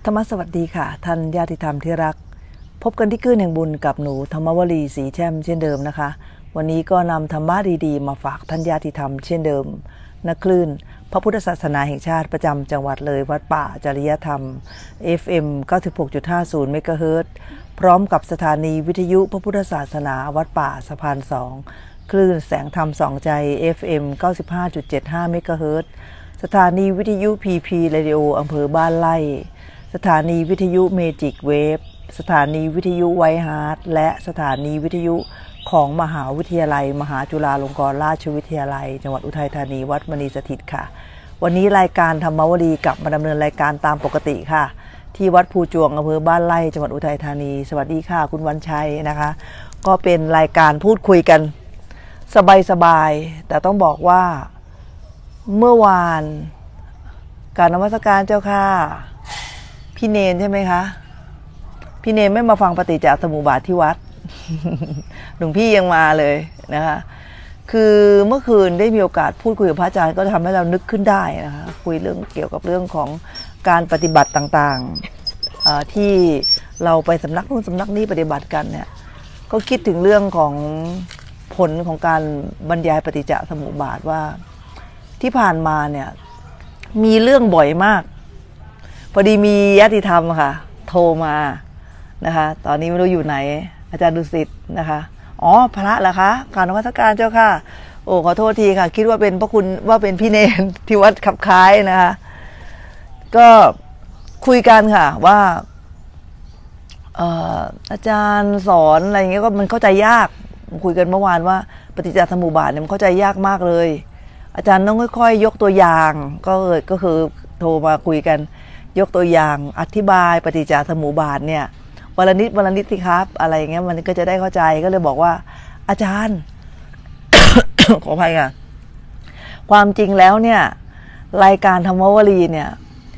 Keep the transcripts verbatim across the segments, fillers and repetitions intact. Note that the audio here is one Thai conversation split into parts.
รรมสวัสดีค่ะท่านญาติธรรมที่รักพบกันที่คลื่นแห่งบุญกับหนูธรรมวลีศรีแช่มเช่นเดิมนะคะวันนี้ก็นำธรรมะดีๆมาฝากท่านญาติธรรมเช่นเดิมณคลื่นพระพุทธศาสนาแห่งชาติประจำจังหวัดเลยวัดป่าจริยธรรม เอฟ เอ็ม เก้าสิบหกจุดห้าศูนย์ เมกะเฮิรตซ์พร้อมกับสถานีวิทยุพระพุทธศาสนาวัดป่าสะพานสองคลื่นแสงธรรมสองใจ เอฟ เอ็ม เก้าสิบห้าจุดเจ็ดห้า เมกะเฮิรตซ์สถานีวิทยุ พี พี Radio อำเภอบ้านไร่สถานีวิทยุเมจิกเวฟสถานีวิทยุไวท์ฮาร์ทและสถานีวิทยุของมหาวิทยาลัยมหาจุฬาลงกรณราชวิทยาลัยจังหวัดอุทัยธานีวัดมณีสถิตค่ะวันนี้รายการธรรมวลีกลับมาดำเนินรายการตามปกติค่ะที่วัดภูจวงอำเภอบ้านไร่จังหวัดอุทัยธานีสวัสดีค่ะคุณวันชัยนะคะก็เป็นรายการพูดคุยกันสบายๆแต่ต้องบอกว่าเมื่อวานการนมัสการเจ้าค่ะพี่เนนใช่ไหมคะพี่เนนไม่มาฟังปฏิจจสมุปบาทที่วัด หลวงพี่ยังมาเลยนะคะคือเมื่อคืนได้มีโอกาสพูดคุยกับพระอาจารย์ก็ทำให้เรานึกขึ้นได้นะคะคุยเรื่องเกี่ยวกับเรื่องของการปฏิบัติต่างๆที่เราไปสำนักนู้นสำนักนี้ปฏิบัติกันเนี่ยก็คิดถึงเรื่องของผลของการบรรยายปฏิจจสมุปบาทว่าที่ผ่านมาเนี่ยมีเรื่องบ่อยมากพอดีมีญาติธรรมค่ะโทรมานะคะตอนนี้ไม่รู้อยู่ไหนอาจารย์ดุสิตนะคะอ๋อพระเหรอคะการนมัสการเจ้าค่ะโอ้ขอโทษทีค่ะคิดว่าเป็นพระคุณว่าเป็นพี่เนรที่วัดขับคล้ายนะคะก็คุยกันค่ะว่าเอ่ออาจารย์สอนอะไรอย่างเงี้ยก็มันเข้าใจยากคุยกันเมื่อวานว่าปฏิจจสมุปบาทเนี่ยมันเข้าใจยากมากเลยอาจารย์ต้องค่อยๆยกตัวอย่างก็ก็คือโทรมาคุยกันยกตัวอย่างอธิบายปฏิจจสมุปบาทเนี่ยวันละนิดวันละนิดสิครับอะไรอย่างเงี้ยมันก็จะได้เข้าใจก็เลยบอกว่าอาจารย์ ขออภัยค่ะความจริงแล้วเนี่ยรายการธรรมวลีเนี่ย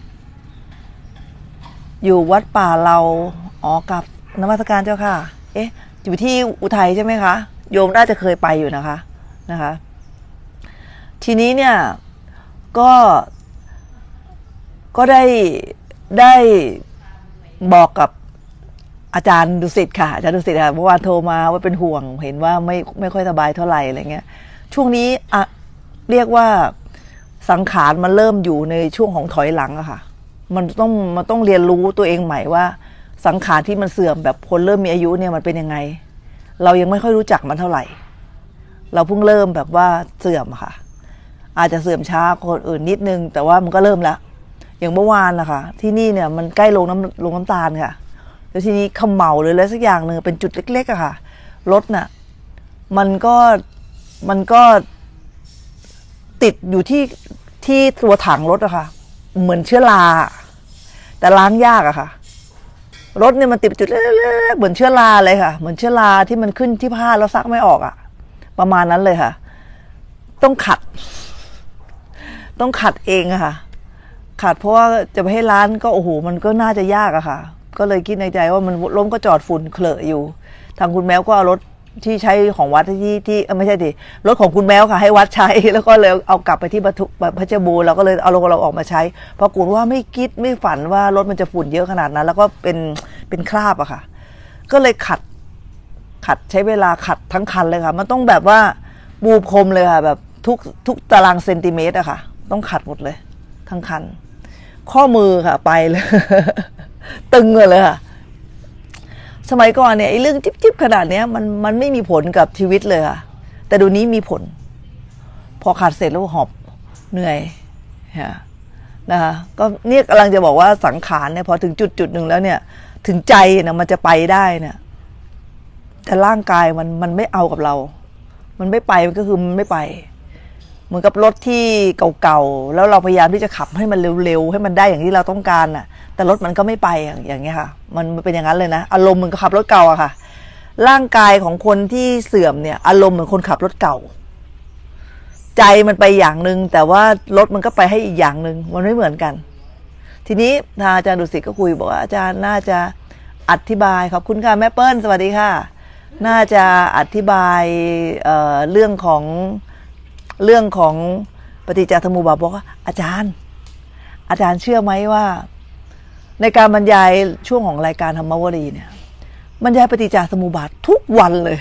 อยู่วัดป่าเราอ๋อกับนมัสการเจ้าค่ะเอ๊ะอยู่ที่อุทัยใช่ไหมคะโยมน่าจะเคยไปอยู่นะคะนะคะทีนี้เนี่ยก็ก็ได้ได้บอกกับอาจารย์ดุสิตค่ะอาจารย์ดุสิตค่ะเมื่อวานโทรมาว่าเป็นห่วงเห็นว่าไม่ไม่ค่อยสบายเท่าไหร่อะไรเงี้ยช่วงนี้อะเรียกว่าสังขารมันเริ่มอยู่ในช่วงของถอยหลังอะค่ะมันต้องมันต้องเรียนรู้ตัวเองใหม่ว่าสังขารที่มันเสื่อมแบบคนเริ่มมีอายุเนี่ยมันเป็นยังไงเรายังไม่ค่อยรู้จักมันเท่าไหร่เราเพิ่งเริ่มแบบว่าเสื่อมค่ะอาจจะเสื่อมช้าคนอื่นนิดนึงแต่ว่ามันก็เริ่มแล้วอย่างเมื่อวานนะคะที่นี่เนี่ยมันใกล้ลงน้ำลงน้ำตาลค่ะแล้วทีนี้ขมเหลาหรืออะไรสักอย่างหนึ่งเป็นจุดเล็กๆอะค่ะรถน่ะมันก็มันก็ติดอยู่ที่ที่ตัวถังรถอะค่ะเหมือนเชื้อราแต่ล้างยากอะค่ะรถเนี่ยมันติดจุดเล็กๆเหมือนเชื้อราเลยค่ะเหมือนเชื้อราที่มันขึ้นที่ผ้าแล้วซักไม่ออกอะประมาณนั้นเลยค่ะต้องขัดต้องขัดเองอะค่ะขัดเพราะว่าจะไปให้ร้านก็โอ้โหมันก็น่าจะยากอะค่ะก็เลยคิดในใจว่ามันล้มก็จอดฝุ่นเคลอะอยู่ทางคุณแมวก็เอารถที่ใช้ของวัดที่ที่ไม่ใช่ดิรถของคุณแมวค่ะให้วัดใช้แล้วก็เลยเอากลับไปที่เพชรบูรณ์เราก็เลยเอารถเราออกมาใช้เพราะกลัวว่าไม่คิดไม่ฝันว่ารถมันจะฝุ่นเยอะขนาดนั้นแล้วก็เป็นเป็นคราบอะค่ะก็เลยขัดขัดใช้เวลาขัดทั้งคันเลยค่ะมันต้องแบบว่าบูพรมเลยค่ะแบบทุกทุกตารางเซนติเมตรอะค่ะต้องขัดหมดเลยทั้งคันข้อมือค่ะไปเลย ตึงเลยค่ะสมัยก่อนเนี่ยไอ้เรื่องจิ๊บๆขนาดเนี้ยมันมันไม่มีผลกับชีวิตเลยค่ะแต่เดี๋ยวนี้มีผลพอขัดเสร็จแล้วหอบเหนื่อยนะคะก็เนี่ยกำลังจะบอกว่าสังขารเนี่ยพอถึงจุดจุดหนึ่งแล้วเนี่ยถึงใจเนี่ยมันจะไปได้เนี่ยแต่ร่างกายมันมันไม่เอากับเรามันไม่ไปมันก็คือมันไม่ไปเหมือนกับรถที่เก่าๆแล้วเราพยายามที่จะขับให้มันเร็วๆให้มันได้อย่างที่เราต้องการน่ะแต่รถมันก็ไม่ไปอย่างเงี้ยค่ะมันเป็นอย่างนั้นเลยนะอารมณ์เหมือนขับรถเก่าอะค่ะร่างกายของคนที่เสื่อมเนี่ยอารมณ์เหมือนคนขับรถเก่าใจมันไปอย่างนึงแต่ว่ารถมันก็ไปให้อีกอย่างนึงมันไม่เหมือนกันทีนี้ทางอาจารย์ดุสิตก็คุยบอกว่าอาจารย์น่าจะอธิบายขอบคุณค่ะแม่เปิ้ลสวัสดีค่ะน่าจะอธิบายเอ่อเรื่องของเรื่องของปฏิจจสมุปบาทบอกว่าอาจารย์อาจารย์เชื่อไหมว่าในการบรรยายช่วงของรายการธรรมวลีเนี่ยบรรยายปฏิจจสมุปบาททุกวันเลย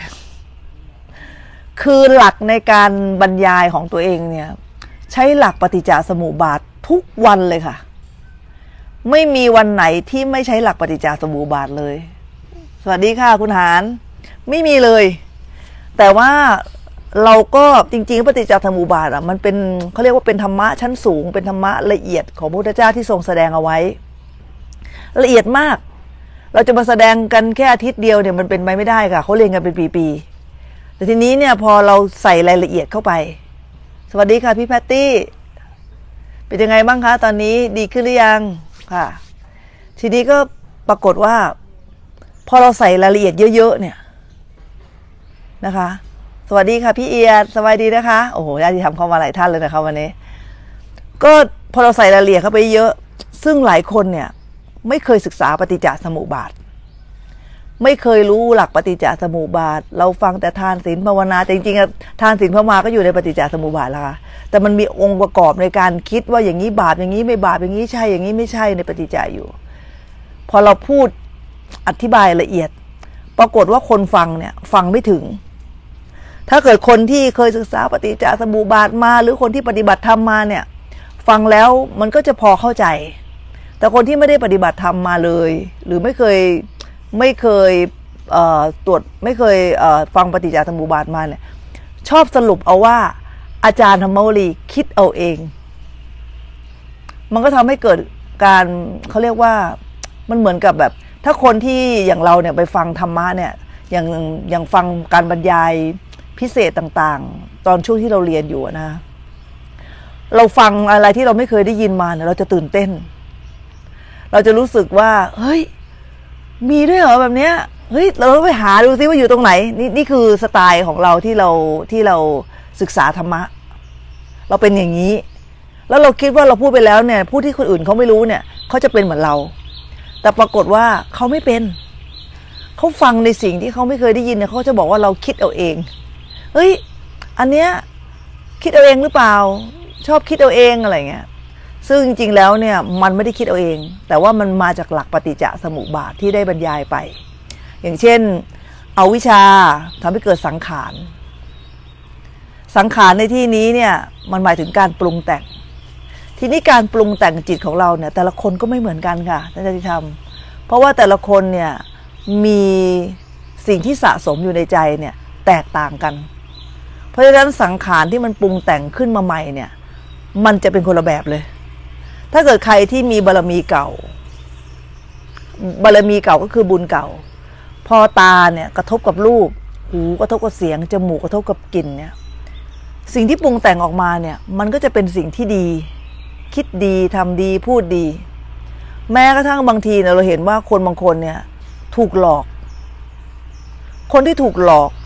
คือหลักในการบรรยายของตัวเองเนี่ยใช้หลักปฏิจจสมุปบาททุกวันเลยค่ะไม่มีวันไหนที่ไม่ใช้หลักปฏิจจสมุปบาทเลยสวัสดีค่ะคุณหารไม่มีเลยแต่ว่าเราก็จริงๆปฏิจจสมุปบาทอ่ะมันเป็นเขาเรียกว่าเป็นธรรมะชั้นสูงเป็นธรรมะละเอียดของพระพุทธเจ้าที่ทรงแสดงเอาไว้ละเอียดมากเราจะมาแสดงกันแค่อาทิตย์เดียวเนี่ยมันเป็นไปไม่ได้ค่ะเขาเรียนกันเป็นปีๆแต่ทีนี้เนี่ยพอเราใส่รายละเอียดเข้าไปสวัสดีค่ะพี่แพตตี้เป็นยังไงบ้างคะตอนนี้ดีขึ้นหรือยังค่ะทีนี้ก็ปรากฏว่าพอเราใส่รายละเอียดเยอะๆเนี่ยนะคะสวัสดีค่ะพี่เอียดสวัสดีนะคะโอ้โหญาติธรรมเข้ามาหลายท่านเลยนะคะวันนี้ก็พอเราใส่รายละเอียดเข้าไปเยอะซึ่งหลายคนเนี่ยไม่เคยศึกษาปฏิจจสมุปบาทไม่เคยรู้หลักปฏิจจสมุปบาทเราฟังแต่ทานศีลภาวนาแต่จริงๆทานศีลภาวนาก็อยู่ในปฏิจจสมุปบาทแล้วค่ะแต่มันมีองค์ประกอบในการคิดว่าอย่างนี้บาปอย่างนี้ไม่บาปอย่างนี้ใช่อย่างนี้ไม่ใช่ในปฏิจจอยู่พอเราพูดอธิบายละเอียดปรากฏว่าคนฟังเนี่ยฟังไม่ถึงถ้าเกิดคนที่เคยศึกษาปฏิจจสมุปบาทมาหรือคนที่ปฏิบัติธรรมมาเนี่ยฟังแล้วมันก็จะพอเข้าใจแต่คนที่ไม่ได้ปฏิบัติธรรมมาเลยหรือไม่เคยไม่เคยตรวจไม่เคยฟังปฏิจจสมุปบาทมาเนี่ยชอบสรุปเอาว่าอาจารย์ธรรมวลีคิดเอาเองมันก็ทำให้เกิดการเขาเรียกว่ามันเหมือนกับแบบถ้าคนที่อย่างเราเนี่ยไปฟังธรรมะเนี่ยอย่างอย่างฟังการบรรยายพิเศษต่างๆตอนช่วงที่เราเรียนอยู่นะเราฟังอะไรที่เราไม่เคยได้ยินมาเนี่ยเราจะตื่นเต้นเราจะรู้สึกว่าเฮ้ยมีด้วยเหรอแบบเนี้ยเฮ้ยเราต้องไปหาดูซิว่าอยู่ตรงไหนนี่นี่คือสไตล์ของเราที่เราที่เราศึกษาธรรมะเราเป็นอย่างนี้แล้วเราคิดว่าเราพูดไปแล้วเนี่ยผู้ที่คนอื่นเขาไม่รู้เนี่ยเขาจะเป็นเหมือนเราแต่ปรากฏว่าเขาไม่เป็นเขาฟังในสิ่งที่เขาไม่เคยได้ยินเนี่ยเขาจะบอกว่าเราคิดเอาเองเฮ้ยอันเนี้ยคิดเอาเองหรือเปล่าชอบคิดเอาเองอะไรเงี้ยซึ่งจริงๆแล้วเนี่ยมันไม่ได้คิดเอาเองแต่ว่ามันมาจากหลักปฏิจจสมุปบาทที่ได้บรรยายไปอย่างเช่นเอาวิชาทำให้เกิดสังขารสังขารในที่นี้เนี่ยมันหมายถึงการปรุงแต่งทีนี้การปรุงแต่งจิตของเราเนี่ยแต่ละคนก็ไม่เหมือนกันค่ะท่านญาติธรรมเพราะว่าแต่ละคนเนี่ยมีสิ่งที่สะสมอยู่ในใจเนี่ยแตกต่างกันเพราะฉะนั้นสังขารที่มันปรุงแต่งขึ้นมาใหม่เนี่ยมันจะเป็นคนละแบบเลยถ้าเกิดใครที่มีบารมีเก่าบารมีเก่าก็คือบุญเก่าพอตาเนี่ยกระทบกับรูปหูกระทบกับเสียงจมูกกระทบกับกลิ่นเนี่ยสิ่งที่ปรุงแต่งออกมาเนี่ยมันก็จะเป็นสิ่งที่ดีคิดดีทำดีพูดดีแม้กระทั่งบางทีเนี่ยเราเห็นว่าคนบางคนเนี่ยถูกหลอกคนที่ถูกหลอก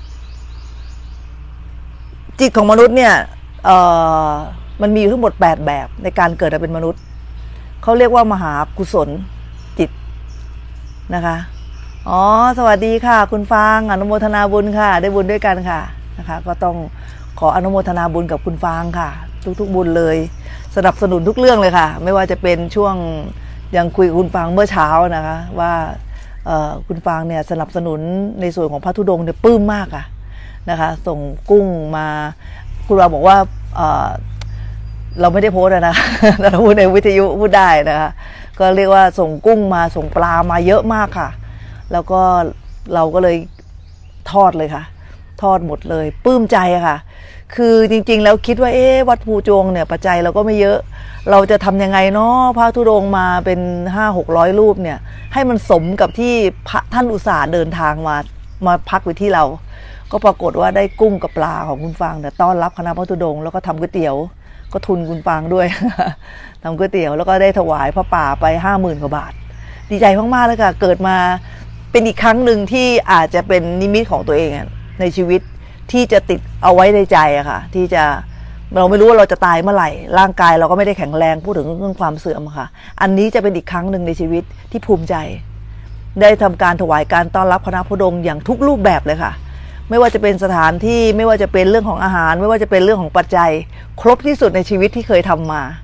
จิตของมนุษย์เนี่ยเอ่อมันมีอยู่ทั้งหมดแปดแบบในการเกิดมาเป็นมนุษย์เขาเรียกว่ามหากุศลจิตนะคะอ๋อสวัสดีค่ะคุณฟางอนุโมทนาบุญค่ะได้บุญด้วยกันค่ะนะคะก็ต้องขออนุโมทนาบุญกับคุณฟางค่ะทุกๆบุญเลยสนับสนุนทุกเรื่องเลยค่ะไม่ว่าจะเป็นช่วงยังคุยกับคุณฟางเมื่อเช้านะคะว่าคุณฟางเนี่ยสนับสนุนในส่วนของพระธุดงค์เนี่ยปลื้มมากค่ะนะคะส่งกุ้งมาคุณฟางบอกว่าเราไม่ได้โพสต์นะแต่เราพูดในวิทยุพูดได้นะคะก็เรียกว่าส่งกุ้งมาส่งปลามาเยอะมากค่ะแล้วก็เราก็เลยทอดเลยค่ะทอดหมดเลยปลื้มใจค่ะคือจริงๆแล้วคิดว่าเอ๊ะวัดภูจงเนี่ยปัจจัยเราก็ไม่เยอะเราจะทำยังไงเนาะพระธุดงค์มาเป็นห้าหกร้อยรูปเนี่ยให้มันสมกับที่พระท่านอุตส่าห์เดินทางมามาพักไว้ที่เราก็ปรากฏว่าได้กุ้งกับปลาของคุณฟางเนี่ยต้อนรับคณะพระธุดงค์แล้วก็ทำก๋วยเตี๋ยวก็ทุนคุณฟางด้วย ทำก๋วยเตี๋ยวแล้วก็ได้ถวายพระป่าไปห้าหมื่นกว่าบาทดีใจมากๆเลยค่ะเกิดมาเป็นอีกครั้งหนึ่งที่อาจจะเป็นนิมิตของตัวเองในชีวิตที่จะติดเอาไว้ในใจอะค่ะที่จะเราไม่รู้ว่าเราจะตายเมื่อไหร่ร่างกายเราก็ไม่ได้แข็งแรงพูดถึงเรื่องความเสื่อมค่ะอันนี้จะเป็นอีกครั้งหนึ่งในชีวิตที่ภูมิใจได้ทำการถวายการต้อนรับคณะพระธุดงค์อย่างทุกรูปแบบเลยค่ะไม่ว่าจะเป็นสถานที่ไม่ว่าจะเป็นเรื่องของอาหารไม่ว่าจะเป็นเรื่องของปัจจัยครบที่สุดในชีวิตที่เคยทำมา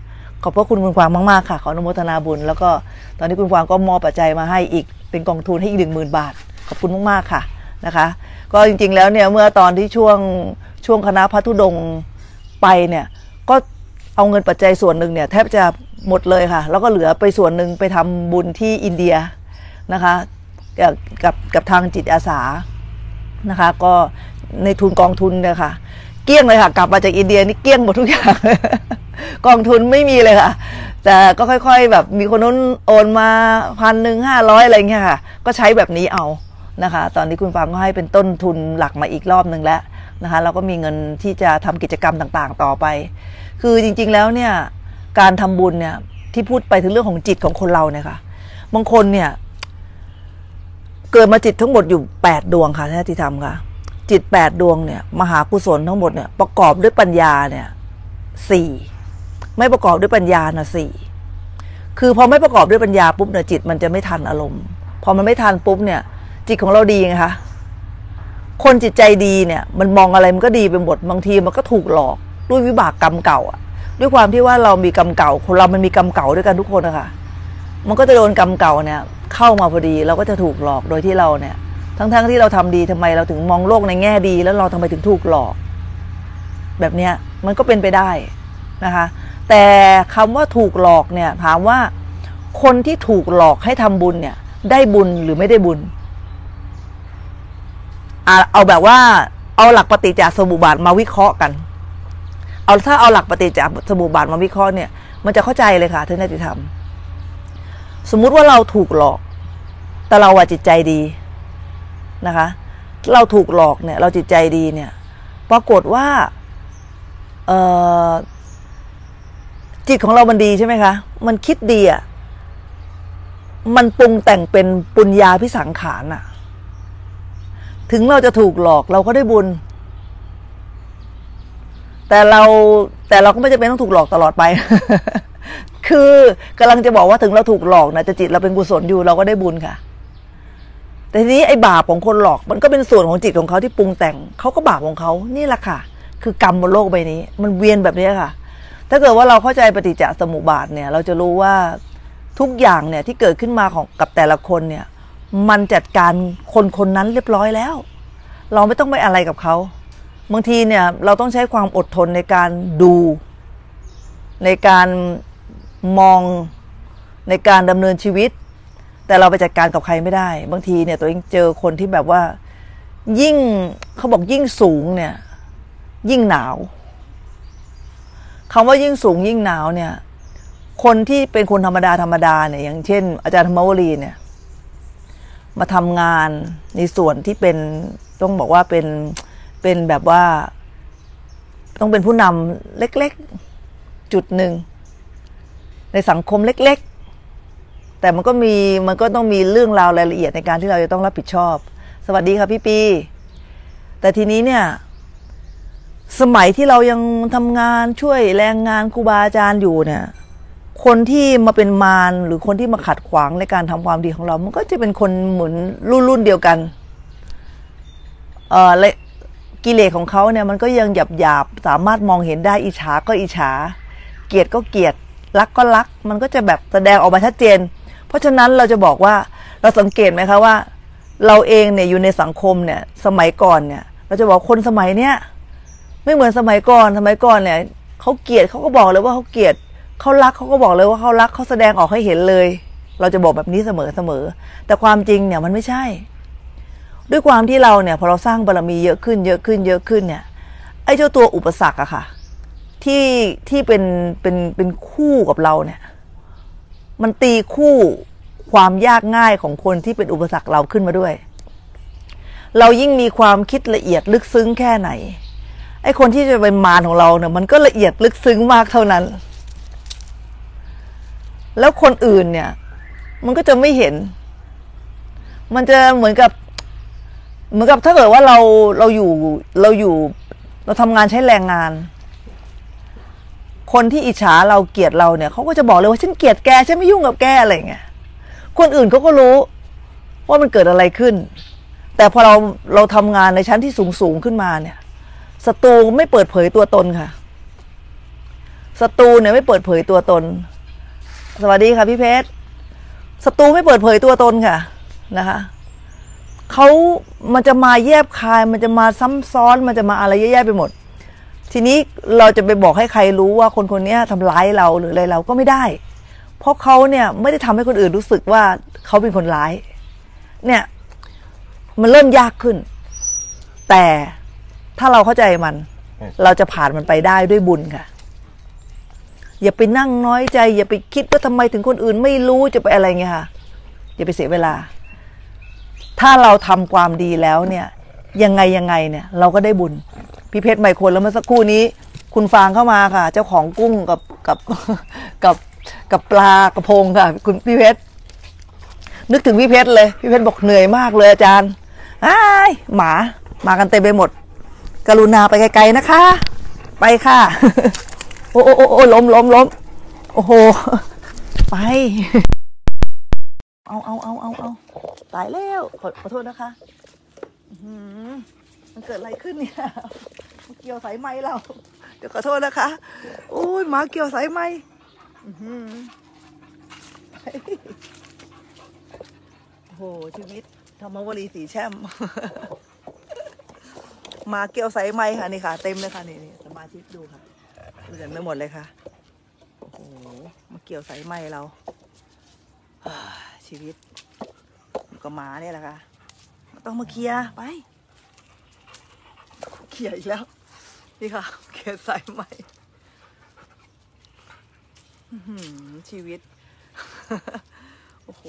ขอบพระคุณคุณกวางมากๆค่ะขออนุโมทนาบุญแล้วก็ตอนนี้คุณกวางก็มอบปัจจัยมาให้อีกเป็นกองทุนให้อีกหนึ่งหมื่นบาทขอบคุณมากๆค่ะนะคะก็จริงๆแล้วเนี่ยเมื่อตอนที่ช่วงช่วงคณะพระธุดงค์ไปเนี่ยก็เอาเงินปัจจัยส่วนหนึ่งเนี่ยแทบจะหมดเลยค่ะแล้วก็เหลือไปส่วนหนึ่งไปทำบุญที่อินเดียนะคะกับกับกับทางจิตอาสานะคะก็ในทุนกองทุนเนี่ยค่ะเกลี้ยงเลยค่ะกลับมาจากอินเดียนี่เกลี้ยงหมดทุกอย่าง กองทุนไม่มีเลยค่ะแต่ก็ค่อยๆแบบมีคนนู้นโอนมาพันหนึ่งห้าร้อยอะไรเงี้ยค่ะก็ใช้แบบนี้เอานะคะตอนนี้คุณฟาร์มก็ให้เป็นต้นทุนหลักมาอีกรอบหนึ่งแล้วนะคะเราก็มีเงินที่จะทำกิจกรรมต่างๆต่อไปคือจริงๆแล้วเนี่ยการทำบุญเนี่ยที่พูดไปถึงเรื่องของจิตของคนเราเนี่ยค่ะบางคนเนี่ยเกิดมาจิตทั้งหมดอยู่แปดดวงค่ะท่านที่ทำค่ะจิตแปดดวงเนี่ยมหากุศลทั้งหมดเนี่ยประกอบด้วยปัญญาเนี่ยสี่ไม่ประกอบด้วยปัญญานะสี่คือพอไม่ประกอบด้วยปัญญาปุ๊บเนี่ยจิตมันจะไม่ทันอารมณ์พอมันไม่ทันปุ๊บเนี่ยจิตของเราดีไงคะคนจิตใจดีเนี่ยมันมองอะไรมันก็ดีไปหมดบางทีมันก็ถูกหลอกด้วยวิบากกรรมเก่าอ่ะด้วยความที่ว่าเรามีกรรมเก่าคนเรามันมีกรรมเก่าด้วยกันทุกคนนะคะมันก็จะโดนกรรมเก่าเนี่ยเข้ามาพอดีเราก็จะถูกหลอกโดยที่เราเนี่ยทั้งๆ ท, ที่เราทำดีทำไมเราถึงมองโลกในแง่ดีแล้วเราทำไมถึงถูกหลอกแบบเนี้ยมันก็เป็นไปได้นะคะแต่คำว่าถูกหลอกเนี่ยถามว่าคนที่ถูกหลอกให้ทำบุญเนี่ยได้บุญหรือไม่ได้บุญเอาแบบว่าเอาหลักปฏิจจสมุปบาทมาวิเคราะห์กันเอาถ้าเอาหลักปฏิจจสมุปบาทมาวิเคราะห์เนี่ยมันจะเข้าใจเลยค่ะท่านที่ทำสมมุติว่าเราถูกหลอกแต่เราอะจิตใจดีนะคะเราถูกหลอกเนี่ยเราจิตใจดีเนี่ยปรากฏว่าเอ่อจิตของเรามันดีใช่ไหมคะมันคิดดีอ่ะมันปรุงแต่งเป็นปุญญาภิสังขารอ่ะถึงเราจะถูกหลอกเราก็ได้บุญแต่เราแต่เราก็ไม่จำเป็นต้องถูกหลอกตลอดไป คือกำลังจะบอกว่าถึงเราถูกหลอกนะแต่จิตเราเป็นกุศลอยู่เราก็ได้บุญค่ะแต่ทีนี้ไอ้บาปของคนหลอกมันก็เป็นส่วนของจิตของเขาที่ปรุงแต่งเขาก็บาปของเขานี่แหละค่ะคือกรรมบนโลกใบนี้มันเวียนแบบนี้ค่ะถ้าเกิดว่าเราเข้าใจปฏิจจสมุปบาทเนี่ยเราจะรู้ว่าทุกอย่างเนี่ยที่เกิดขึ้นมาของกับแต่ละคนเนี่ยมันจัดการคนคนนั้นเรียบร้อยแล้วเราไม่ต้องไปอะไรกับเขาบางทีเนี่ยเราต้องใช้ความอดทนในการดูในการมองในการดำเนินชีวิตแต่เราไปจัดการกับใครไม่ได้บางทีเนี่ยตัวเองเจอคนที่แบบว่ายิ่งเขาบอกยิ่งสูงเนี่ยยิ่งหนาวคำว่ายิ่งสูงยิ่งหนาวเนี่ยคนที่เป็นคนธรรมดาธรรมดาเนี่ยอย่างเช่นอาจารย์ธรรมวลีเนี่ยมาทำงานในส่วนที่เป็นต้องบอกว่าเป็นเป็นแบบว่าต้องเป็นผู้นำเล็กๆจุดหนึ่งในสังคมเล็กๆแต่มันก็มีมันก็ต้องมีเรื่องราวรายละเอียดในการที่เราจะต้องรับผิดชอบสวัสดีค่ะพี่ปีแต่ทีนี้เนี่ยสมัยที่เรายังทำงานช่วยแรงงานครูบาอาจารย์อยู่เนี่ยคนที่มาเป็นมารหรือคนที่มาขัดขวางในการทำความดีของเรามันก็จะเป็นคนเหมือนรุ่นรุ่นเดียวกันเอ่อและกิเลสของเขาเนี่ยมันก็ยังหยาบหยาบสามารถมองเห็นได้อิจฉาก็อิจฉาเกลียดก็เกลียดรักก็รักมันก็จะแบบแสดงออกมาชัดเจนเพราะฉะนั้นเราจะบอกว่าเราสังเกตไหมคะว่าเราเองเนี่ยอยู่ในสังคมเนี่ยสมัยก่อนเนี่ยเราจะบอกคนสมัยเนี้ยไม่เหมือนสมัยก่อนสมัยก่อนเนี่ยเขาเกลียดเขาก็บอกเลยว่าเขาเกลียดเขารักเขาก็บอกเลยว่าเขารักเขาแสดงออกให้เห็นเลยเราจะบอกแบบนี้เสมอเสมอแต่ความจริงเนี่ยมันไม่ใช่ด้วยความที่เราเนี่ยพอเราสร้างบารมีเยอะขึ้นเยอะขึ้นเยอะขึ้นเนี่ยไอ้เจ้าตัวอุปสรรคอะค่ะที่ที่เป็นเป็นเป็นคู่กับเราเนี่ยมันตีคู่ความยากง่ายของคนที่เป็นอุปสรรคเราขึ้นมาด้วยเรายิ่งมีความคิดละเอียดลึกซึ้งแค่ไหนไอ้คนที่จะเป็นมารของเราเนี่ยมันก็ละเอียดลึกซึ้งมากเท่านั้นแล้วคนอื่นเนี่ยมันก็จะไม่เห็นมันจะเหมือนกับเหมือนกับถ้าเกิดว่าเราเราอยู่เราอยู่เราทำงานใช้แรงงานคนที่อิจฉาเราเกลียดเราเนี่ยเขาก็จะบอกเลยว่าฉันเกลียดแกฉันไม่ยุ่งกับแกอะไรเงี้ยคนอื่นเขาก็รู้ว่ามันเกิดอะไรขึ้นแต่พอเราเราทำงานในชั้นที่สูงสูงขึ้นมาเนี่ยศัตรูไม่เปิดเผยตัวตนค่ะศัตรูเนี่ยไม่เปิดเผยตัวตนสวัสดีค่ะพี่เพชรศัตรูไม่เปิดเผยตัวตนค่ะนะคะเขามันจะมาแยบคายมันจะมาซ้ำซ้อนมันจะมาอะไรแย่ๆไปหมดทีนี้เราจะไปบอกให้ใครรู้ว่าคนคนนี้ทำร้ายเราหรืออะไรเราก็ไม่ได้เพราะเขาเนี่ยไม่ได้ทำให้คนอื่นรู้สึกว่าเขาเป็นคนร้ายเนี่ยมันเริ่มยากขึ้นแต่ถ้าเราเข้าใจมันเราจะผ่านมันไปได้ด้วยบุญค่ะอย่าไปนั่งน้อยใจอย่าไปคิดว่าทำไมถึงคนอื่นไม่รู้จะไปอะไรเงี้ยค่ะอย่าไปเสียเวลาถ้าเราทำความดีแล้วเนี่ยยังไงยังไงเนี่ยเราก็ได้บุญพี่เพชรไมโครแล้วเมื่อสักครู่นี้คุณฟางเข้ามาค่ะเจ้าของกุ้งกับกับกับกับปลากระพงค่ะคุณพี่เพชรนึกถึงพี่เพชรเลยพี่เพชรบอกเหนื่อยมากเลยอาจารย์อ้ายหมามากันเต็มไปหมดกรุณาไปไกลๆนะคะไปค่ะโอ้โอ้โอ้โอ้ล้มล้มล้มโอ้โหไปเอาเอาเอาเอาเอาตายแล้วขอขอโทษนะคะมันเกิดอะไรขึ้นเนี่ยเกี่ยวสายไม้เราเดี๋ยวขอโทษนะคะโอ้ยหมาเกี่ยวสายไม้โอ้โหชีวิตธรรมวลีสีแช่มมาเกี่ยวสายไม้ค่ะนี่ค่ะเต็มเลยค่ะนี่นี่สมาชิกดูค่ะดูกันไม่หมดเลยค่ะโอ้โหมาเกี่ยวสายไม้เราชีวิตกับหมาเนี่ยแหละค่ะต้องมาเคลียร์ไปเคลียร์อีกแล้วนี่ค่ะเคลียร์สายไม้ชีวิตโอ้โห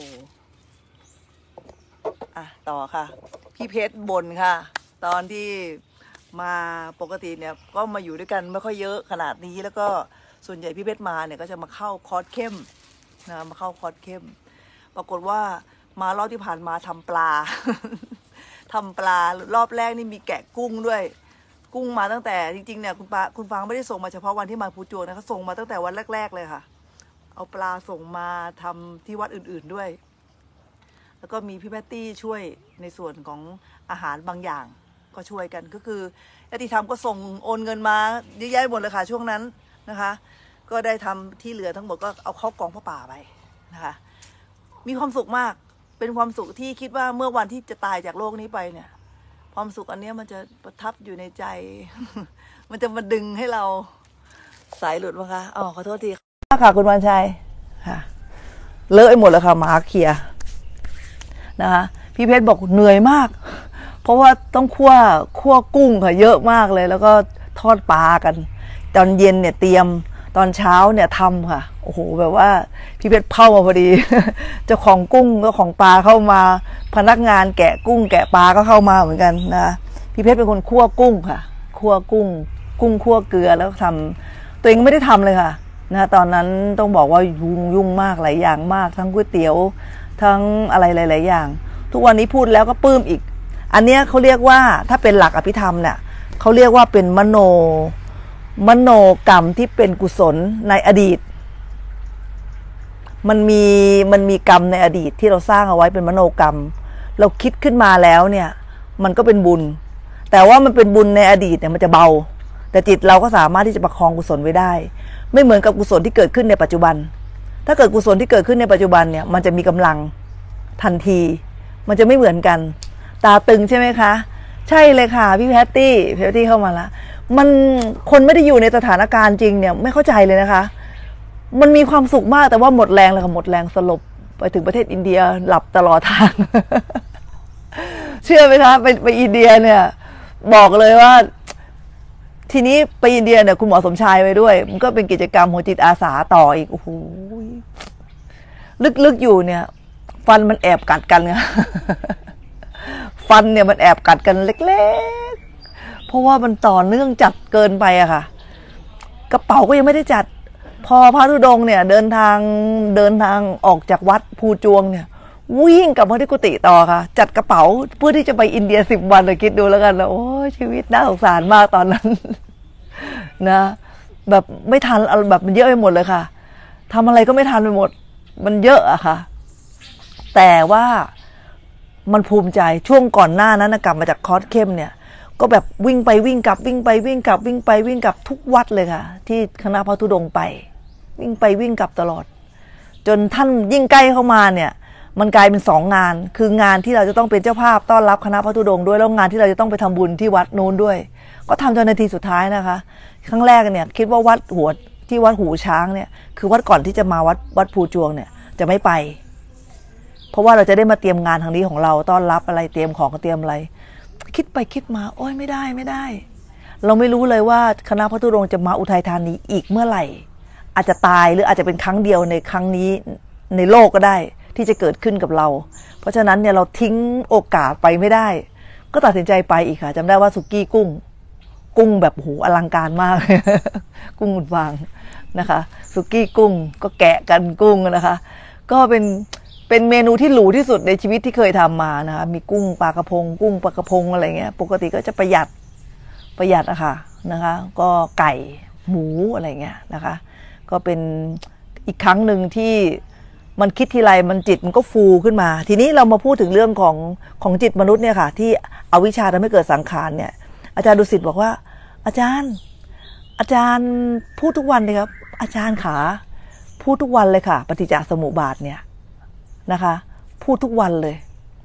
อ่ะต่อค่ะพี่เพชรบ่นค่ะตอนที่มาปกติเนี่ยก็มาอยู่ด้วยกันไม่ค่อยเยอะขนาดนี้แล้วก็ส่วนใหญ่พี่เพชรมาเนี่ยก็จะมาเข้าคอร์สเข้มนะมาเข้าคอร์สเข้มปรากฏว่ามารอบที่ผ่านมาทำปลา ทำปลารอบแรกนี่มีแกะกุ้งด้วยกุ้งมาตั้งแต่จริงๆเนี่ยคุณปาคุณฟางไม่ได้ส่งมาเฉพาะวันที่มาภูจวงนะเขาส่งมาตั้งแต่วันแรกๆเลยค่ะเอาปลาส่งมาทำที่วัดอื่นๆด้วยแล้วก็มีพี่แพตตี้ช่วยในส่วนของอาหารบางอย่างก็ช่วยกันก็คือญาติธรรมก็ส่งโอนเงินมาเยอะแยะหมดเลยค่ะช่วงนั้นนะคะก็ได้ทำที่เหลือทั้งหมดก็เอาเข้ากองพระป่าไปนะคะมีความสุขมากเป็นความสุขที่คิดว่าเมื่อวันที่จะตายจากโลกนี้ไปเนี่ยความสุขอันนี้มันจะประทับอยู่ในใจ มันจะมาดึงให้เราสายหลุดมั้งคะอ๋อขอโทษทีค่ะคุณวันชัยค่ะเลอะไปหมดแล้วค่ะหมาเขียนะคะพี่เพชรบอกเหนื่อยมากเพราะว่าต้องคั่วคั่วกุ้งค่ะเยอะมากเลยแล้วก็ทอดปลากันตอนเย็นเนี่ยเตรียมตอนเช้าเนี่ยทำค่ะโอ้โหแบบว่าพี่เพชรเข้ามาพอดี เจ้าของกุ้งเจ้าของปลาเข้ามาพนักงานแกะกุ้งแกะปลาก็เข้ามาเหมือนกันนะพี่เพชรเป็นคนคั่วกุ้งค่ะคั่วกุ้งกุ้งคั่วเกลือแล้วทำตัวเองไม่ได้ทำเลยค่ะนะตอนนั้นต้องบอกว่ายุ่งยุ่งมากหลายอย่างมากทั้งก๋วยเตี๋ยวทั้งอะไรหลายๆอย่างทุกวันนี้พูดแล้วก็ปลื้มอีกอันเนี้ยเขาเรียกว่าถ้าเป็นหลักอภิธรรมเนี่ยเขาเรียกว่าเป็นมโนมโนกรรมที่เป็นกุศลในอดีตมันมีมันมีกรรมในอดีตที่เราสร้างเอาไว้เป็นมโนกรรมเราคิดขึ้นมาแล้วเนี่ยมันก็เป็นบุญแต่ว่ามันเป็นบุญในอดีตเนี่ยมันจะเบาแต่จิตเราก็สามารถที่จะประคองกุศลไว้ได้ไม่เหมือนกับกุศลที่เกิดขึ้นในปัจจุบันถ้าเกิดกุศลที่เกิดขึ้นในปัจจุบันเนี่ยมันจะมีกำลังทันทีมันจะไม่เหมือนกันตาตึงใช่ไหมคะใช่เลยค่ะพี่แพตตี้พี่แพตตี้เข้ามาละมันคนไม่ได้อยู่ในสถานการณ์จริงเนี่ยไม่เข้าใจเลยนะคะมันมีความสุขมากแต่ว่าหมดแรงเลยค่ะหมดแรงสลบไปถึงประเทศอินเดียหลับตลอดทาง เชื่อไหมคะไปไปอินเดียเนี่ยบอกเลยว่าทีนี้ไปอินเดียเนี่ยคุณหมอสมชายไปด้วยมันก็เป็นกิจกรรมของจิตอาสาต่ออีกโอ้โหลึกๆอยู่เนี่ยฟันมันแอบกัดกันไง ฟันเนี่ยมันแอบกัดกันเล็กๆเพราะว่ามันต่อเนื่องจัดเกินไปอะค่ะกระเป๋าก็ยังไม่ได้จัดพอพระธุดงค์เนี่ยเดินทางเดินทางออกจากวัดภูจวงเนี่ยวิ่งกลับมาที่กุฏิต่อค่ะจัดกระเป๋าเพื่อที่จะไปอินเดียสิบวันเลยคิดดูแล้วกันนะโอ้ชีวิตน่าสงสารมากตอนนั้น นะแบบไม่ทันแบบมันเยอะไปหมดเลยค่ะทำอะไรก็ไม่ทันไปหมดมันเยอะอะค่ะแต่ว่ามันภูมิใจช่วงก่อนหน้านั้นกลับมาจากคอร์สเข้มเนี่ยก็แบบวิ่งไปวิ่งกลับวิ่งไปวิ่งกลับวิ่งไปวิ่งกลับทุกวัดเลยค่ะที่คณะพระธุดงค์ไปวิ่งไปวิ่งกลับตลอดจนท่านยิ่งใกล้เข้ามาเนี่ยมันกลายเป็นสองงานคืองานที่เราจะต้องเป็นเจ้าภาพต้อนรับคณะพระธุดงค์ด้วยแล้วงานที่เราจะต้องไปทำบุญที่วัดนู้นด้วยก็ทำจนนาทีสุดท้ายนะคะครั้งแรกเนี่ยคิดว่าวัดหัวที่วัดหูช้างเนี่ยคือวัดก่อนที่จะมาวัดวัดภูจวงเนี่ยจะไม่ไปเพราะว่าเราจะได้มาเตรียมงานทางนี้ของเราต้อนรับอะไรเตรียมของเตรียมอะไรคิดไปคิดมาโอ้ยไม่ได้ไม่ได้เราไม่รู้เลยว่าคณะพระธุดงค์จะมาอุทัยธานีอีกเมื่อไหร่อาจจะตายหรืออาจจะเป็นครั้งเดียวในครั้งนี้ในโลกก็ได้ที่จะเกิดขึ้นกับเราเพราะฉะนั้นเนี่ยเราทิ้งโอกาสไปไม่ได้ก็ตัดสินใจไปอีกค่ะจำได้ว่าสุกี้กุ้งกุ้งแบบหูอลังการมาก กุ้งอุ่นฟางนะคะสุกี้กุ้งก็แกะกันกุ้งนะคะก็เป็นเป็นเมนูที่หรูที่สุดในชีวิตที่เคยทำมานะคะมีกุ้งปลากระพงกุ้งปลากระพงอะไรเงี้ยปกติก็จะประหยัดประหยัดอะค่ะนะคะก็ไก่หมูอะไรเงี้ยนะคะก็เป็นอีกครั้งหนึ่งที่มันคิดทีไรมันจิตมันก็ฟูขึ้นมาทีนี้เรามาพูดถึงเรื่องของของจิตมนุษย์เนี่ยค่ะที่อวิชชาทำให้เกิดสังขารเนี่ยอาจารย์ดุสิตบอกว่าอาจารย์อาจารย์พูดทุกวันเลยครับอาจารย์ขาพูดทุกวันเลยค่ะปฏิจจสมุปบาทเนี่ยนะคะพูดทุกวันเลย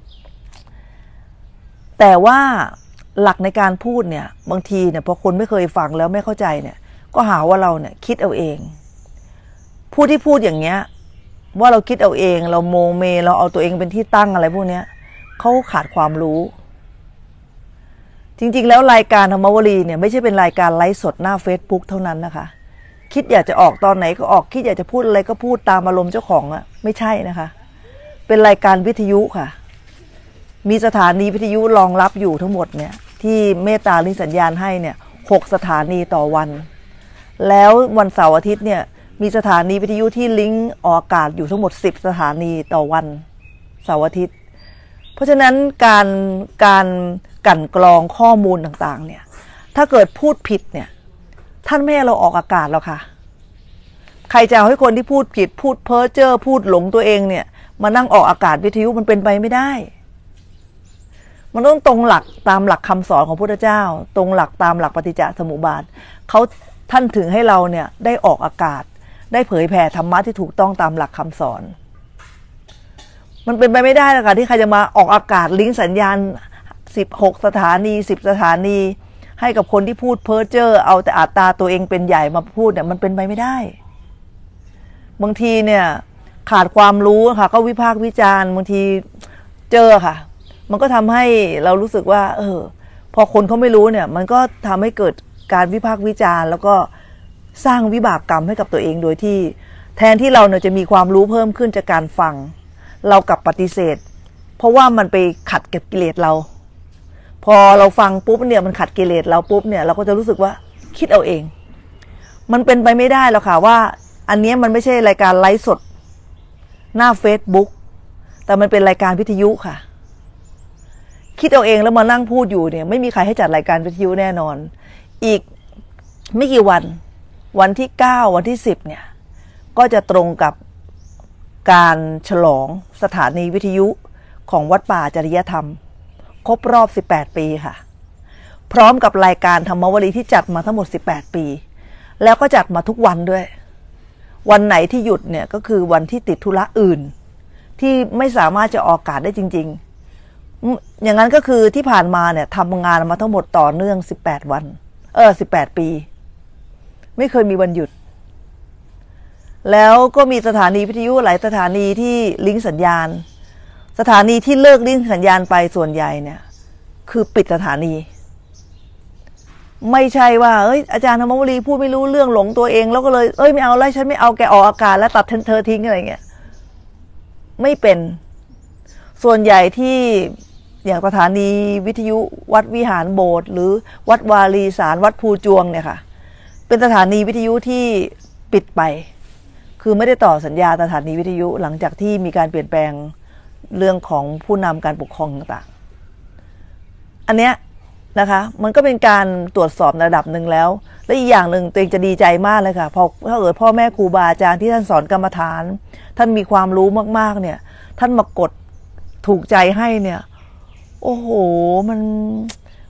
แต่ว่าหลักในการพูดเนี่ยบางทีเนี่ยพอคนไม่เคยฟังแล้วไม่เข้าใจเนี่ยก็หาว่าเราเนี่ยคิดเอาเองผู้ที่พูดอย่างเงี้ยว่าเราคิดเอาเองเราโมเมเราเอาตัวเองเป็นที่ตั้งอะไรพวกนี้เขาขาดความรู้จริงๆแล้วรายการธรรมวลีเนี่ยไม่ใช่เป็นรายการไลฟ์สดหน้า Facebook เท่านั้นนะคะคิดอยากจะออกตอนไหนก็ออกคิดอยากจะพูดอะไรก็พูดตามอารมณ์เจ้าของอะไม่ใช่นะคะเป็นรายการวิทยุค่ะมีสถานีวิทยุรองรับอยู่ทั้งหมดเนี่ยที่เมตตาลิงสัญญาณให้เนี่ยหกสถานีต่อวันแล้ววันเสาร์อาทิตย์เนี่ยมีสถานีวิทยุที่ลิงก์ออกอากาศอยู่ทั้งหมดสิบสถานีต่อวันเสาร์อาทิตย์เพราะฉะนั้นการการกลั่นกรองข้อมูลต่างๆเนี่ยถ้าเกิดพูดผิดเนี่ยท่านไม่ให้เราออกอากาศหรอกค่ะใครจะเอาให้คนที่พูดผิดพูดเพ้อเจ้อพูดหลงตัวเองเนี่ยมานั่งออกอากาศวิทยุมันเป็นไปไม่ได้มันต้องตรงหลักตามหลักคำสอนของพระพุทธเจ้าตรงหลักตามหลักปฏิจจสมุปบาทเขาท่านถึงให้เราเนี่ยได้ออกอากาศได้เผยแผ่ธรรมะที่ถูกต้องตามหลักคำสอนมันเป็นไปไม่ได้หรอกค่ะที่ใครจะมาออกอากาศลิงก์สัญญาณสิบหกสถานีสิบสถานีให้กับคนที่พูดเพ้อเจ้อเอาแต่อัตตาตัวเองเป็นใหญ่มาพูดเนี่ยมันเป็นไปไม่ได้บางทีเนี่ยขาดความรู้ค่ะก็วิพากษ์วิจารณ์บางทีเจอค่ะมันก็ทำให้เรารู้สึกว่าเออพอคนเขาไม่รู้เนี่ยมันก็ทำให้เกิดการวิพากษ์วิจารณ์แล้วก็สร้างวิบากกรรมให้กับตัวเองโดยที่แทนที่เราเนี่ยจะมีความรู้เพิ่มขึ้นจากการฟังเรากลับปฏิเสธเพราะว่ามันไปขัดกับกิเลสเราพอเราฟังปุ๊บเนี่ยมันขัดกิเลสเราปุ๊บเนี่ยเราก็จะรู้สึกว่าคิดเอาเองมันเป็นไปไม่ได้หรอกค่ะว่าอันนี้มันไม่ใช่รายการไลฟ์สดหน้า Facebook แต่มันเป็นรายการวิทยุค่ะคิดเอาเองแล้วมานั่งพูดอยู่เนี่ยไม่มีใครให้จัดรายการวิทยุแน่นอนอีกไม่กี่วันวันที่เก้าวันที่สิบเนี่ยก็จะตรงกับการฉลองสถานีวิทยุของวัดป่าจริยธรรมครบรอบสิบแปดปีค่ะพร้อมกับรายการธรรมวลีที่จัดมาทั้งหมดสิบแปดปีแล้วก็จัดมาทุกวันด้วยวันไหนที่หยุดเนี่ยก็คือวันที่ติดธุระอื่นที่ไม่สามารถจะออกอากาศได้จริงๆอย่างนั้นก็คือที่ผ่านมาเนี่ยทำงานมาทั้งหมดต่อเนื่องสิบแปดวันเออสิบแปดปีไม่เคยมีวันหยุดแล้วก็มีสถานีวิทยุหลายสถานีที่ลิงก์สัญญาณสถานีที่เลิกลิงก์สัญญาณไปส่วนใหญ่เนี่ยคือปิดสถานีไม่ใช่ว่าเอ้ยอาจารย์ธรรมวลีพูดไม่รู้เรื่องหลงตัวเองแล้วก็เลยเอ้ยไม่เอาไล่ฉันไม่เอาแกออกอากาศแล้วตัดเธอทิ้งอะไรเงี้ยไม่เป็นส่วนใหญ่ที่อย่างสถานีวิทยุวัดวิหารโบสถ์หรือวัดวารีสารวัดภูจวงเนี่ยค่ะเป็นสถานีวิทยุที่ปิดไปคือไม่ได้ต่อสัญญาสถานีวิทยุหลังจากที่มีการเปลี่ยนแปลงเรื่องของผู้นำการปกครองต่างๆอันเนี้ยนะคะมันก็เป็นการตรวจสอบระดับหนึ่งแล้วและอีกอย่างหนึ่งตัวเองจะดีใจมากเลยค่ะพอถ้าเกิดพ่อแม่ครูบาอาจารย์ที่ท่านสอนกรรมฐานท่านมีความรู้มากๆเนี่ยท่านมากดถูกใจให้เนี่ยโอ้โหมัน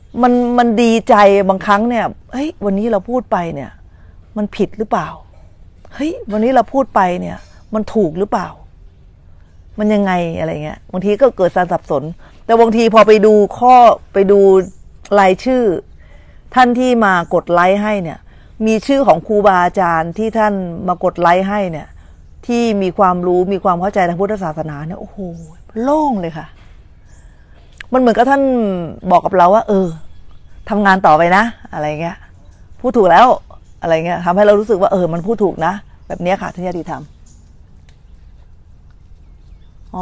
มันมันดีใจบางครั้งเนี่ยเฮ้ยวันนี้เราพูดไปเนี่ยมันผิดหรือเปล่าเฮ้ยวันนี้เราพูดไปเนี่ยมันถูกหรือเปล่ามันยังไงอะไรเงี้ยบางทีก็เกิดการสับสนแต่บางทีพอไปดูข้อไปดูรายชื่อท่านที่มากดไลค์ให้เนี่ยมีชื่อของครูบาอาจารย์ที่ท่านมากดไลค์ให้เนี่ยที่มีความรู้มีความเข้าใจทางพุทธศาสนาเนี่ยโอ้โหโล่งเลยค่ะมันเหมือนกับท่านบอกกับเราว่าเออทำงานต่อไปนะอะไรเงี้ยพูดถูกแล้วอะไรเงี้ยทำให้เรารู้สึกว่าเออมันพูดถูกนะแบบนี้ค่ะท่านญาติธรรมอ๋อ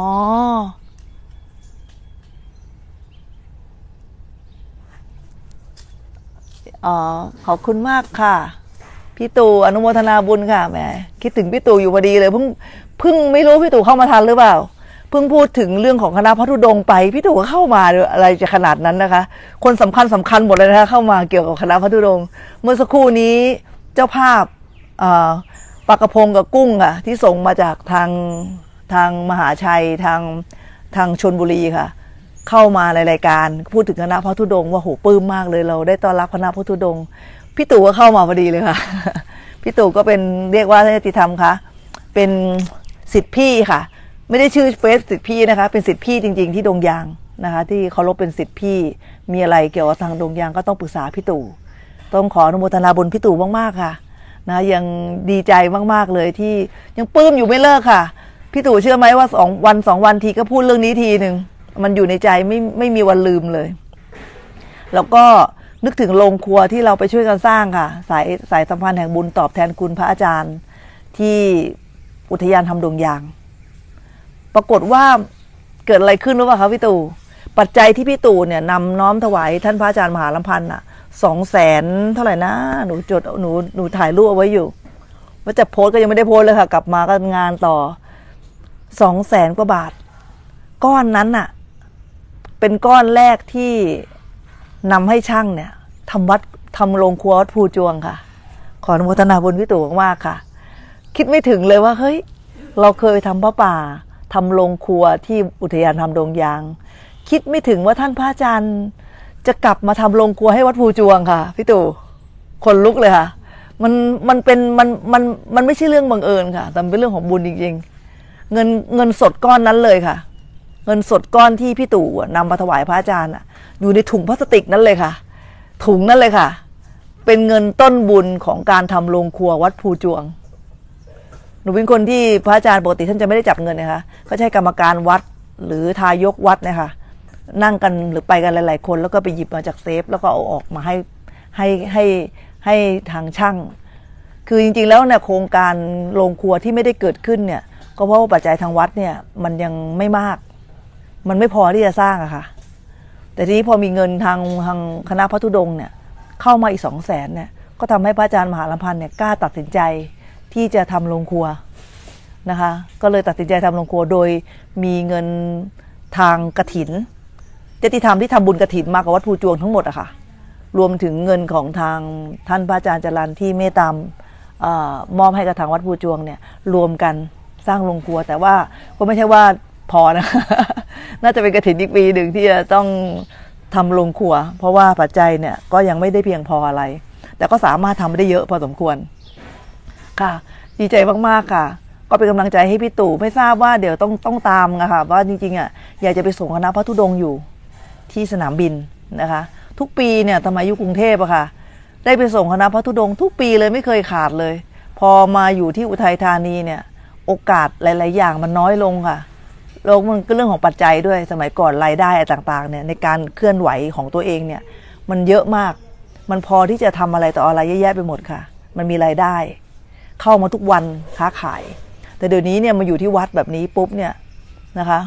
อ๋อขอบคุณมากค่ะพี่ตู่อนุโมทนาบุญค่ะแหมคิดถึงพี่ตู่อยู่พอดีเลยเพิ่งเพิ่งไม่รู้พี่ตู่เข้ามาทันหรือเปล่าเพิ่งพูดถึงเรื่องของคณะพระธุดงค์ไปพี่ตู่ก็เข้ามาอะไรจะขนาดนั้นนะคะคนสำคัญสำคัญหมดเลยนะคะเข้ามาเกี่ยวกับคณะพระธุดงค์เมื่อสักครู่นี้เจ้าภาพปลากระพงกับกุ้งอ่ะที่ส่งมาจากทางทางมหาชัยทางทางชลบุรีค่ะเข้ามาในรายการพูดถึงคณะพระธุดงค์ว่าโหปลื้มมากเลยเราได้ต้อนรับคณะพระธุดงค์พี่ตู่ก็เข้ามาพอดีเลยค่ะพี่ตู่ก็เป็นเรียกว่าท่านญาติธรรมคะเป็นศิษย์พี่ค่ะไม่ได้ชื่อเฟซศิษย์พี่นะคะเป็นศิษย์พี่จริงๆที่ดงยางนะคะที่เคารพเป็นศิษย์พี่มีอะไรเกี่ยวกับทางดงยางก็ต้องปรึกษาพี่ตู่ต้องขออนุโมทนาบุญพี่ตู่มากๆค่ะนะยังดีใจมากๆเลยที่ยังปลื้มอยู่ไม่เลิกค่ะพี่ตู่เชื่อไหมว่าสองวันสองวันทีก็พูดเรื่องนี้ทีหนึ่งมันอยู่ในใจไม่ไม่มีวันลืมเลยแล้วก็นึกถึงโรงครัวที่เราไปช่วยกันสร้างค่ะสายสายสัมพันธ์แห่งบุญตอบแทนคุณพระอาจารย์ที่อุทยานธรรมดงยางปรากฏว่าเกิดอะไรขึ้นรู้ป่ะคะพี่ตู่ปัจจัยที่พี่ตู่เนี่ยนำน้อมถวายท่านพระอาจารย์มหาลำพันธ์อ่ะสองแสนเท่าไหร่นะหนูจดหนูหนูถ่ายรูปเอาไว้อยู่ว่าจะโพสก็ยังไม่ได้โพสเลยค่ะกลับมาก็งานต่อสองแสนกว่าบาทก้อนนั้นน่ะเป็นก้อนแรกที่นำให้ช่างเนี่ยทำวัดทำโรงครัววัดภูจวงค่ะขออนุโมทนาบุญพี่ตู่มากค่ะคิดไม่ถึงเลยว่าเฮ้ยเราเคยทำพระป่าทำโรงครัวที่อุทยานธรรมดงยางคิดไม่ถึงว่าท่านพระอาจารย์จะกลับมาทำโรงครัวให้วัดภูจวงค่ะพี่ตู่คนลุกเลยค่ะมันมันเป็นมันมันมันไม่ใช่เรื่องบังเอิญค่ะแต่เป็นเรื่องของบุญจริงๆเงินเงินสดก้อนนั้นเลยค่ะเงินสดก้อนที่พี่ตู่นำมาถวายพระอาจารย์อยู่ในถุงพลาสติกนั้นเลยค่ะถุงนั้นเลยค่ะเป็นเงินต้นบุญของการทำโรงครัววัดภูจวงหนูเป็นคนที่พระอาจารย์ปกติท่านจะไม่ได้จับเงินนะคะเขาใช้กรรมการวัดหรือทายกวัดนะคะนั่งกันหรือไปกันหลายๆคนแล้วก็ไปหยิบมาจากเซฟแล้วก็เอาออกมาให้ให้ให้ให้ทางช่างคือจริงๆแล้วเนี่ยโครงการโรงครัวที่ไม่ได้เกิดขึ้นเนี่ยก็เพราะว่าปัจจัยทางวัดเนี่ยมันยังไม่มากมันไม่พอที่จะสร้างอะค่ะแต่ทีนี้พอมีเงินทางทางคณะพระธุดงค์เนี่ยเข้ามาอีกสองแสนเนี่ยก็ทำให้พระอาจารย์มหาลำพันธ์เนี่ยกล้าตัดสินใจที่จะทำโรงครัวนะคะก็เลยตัดสินใจทำโรงครัวโดยมีเงินทางกฐินญาติธรรมที่ทำบุญกฐินมากับวัดภูจวงทั้งหมดอะค่ะรวมถึงเงินของทางท่านพระอาจารย์จรัญที่เมตตามอบให้กับทางวัดภูจวงเนี่ยรวมกันสร้างโรงครัวแต่ว่าก็ไม่ใช่ว่าพอนะ น่าจะเป็นกฐินอีกปีหนึ่งที่จะต้องทำโรงครัวเพราะว่าปัจจัยเนี่ยก็ยังไม่ได้เพียงพออะไรแต่ก็สามารถทำได้เยอะพอสมควรค่ะดีใจมากๆค่ะก็เป็นกำลังใจให้พี่ตู่ไม่ทราบว่าเดี๋ยวต้องต้องตามนะคะว่าจริงๆอ่ะอยากจะไปส่งคณะพระธุดงค์อยู่ที่สนามบินนะคะทุกปีเนี่ยทำไมอยู่กรุงเทพอะค่ะได้ไปส่งคณะพระธุดงค์ทุกปีเลยไม่เคยขาดเลยพอมาอยู่ที่อุทัยธานีเนี่ยโอกาสหลายๆอย่างมันน้อยลงค่ะโลกมันก็เรื่องของปัจจัยด้วยสมัยก่อนรายได้ต่างๆเนี่ยในการเคลื่อนไหวของตัวเองเนี่ยมันเยอะมากมันพอที่จะทำอะไรต่ออะไรเยอะแยะไปหมดค่ะมันมีรายได้เข้ามาทุกวันค้าขายแต่เดี๋ยวนี้เนี่ยมาอยู่ที่วัดแบบนี้ปุ๊บเนี่ยนะคะ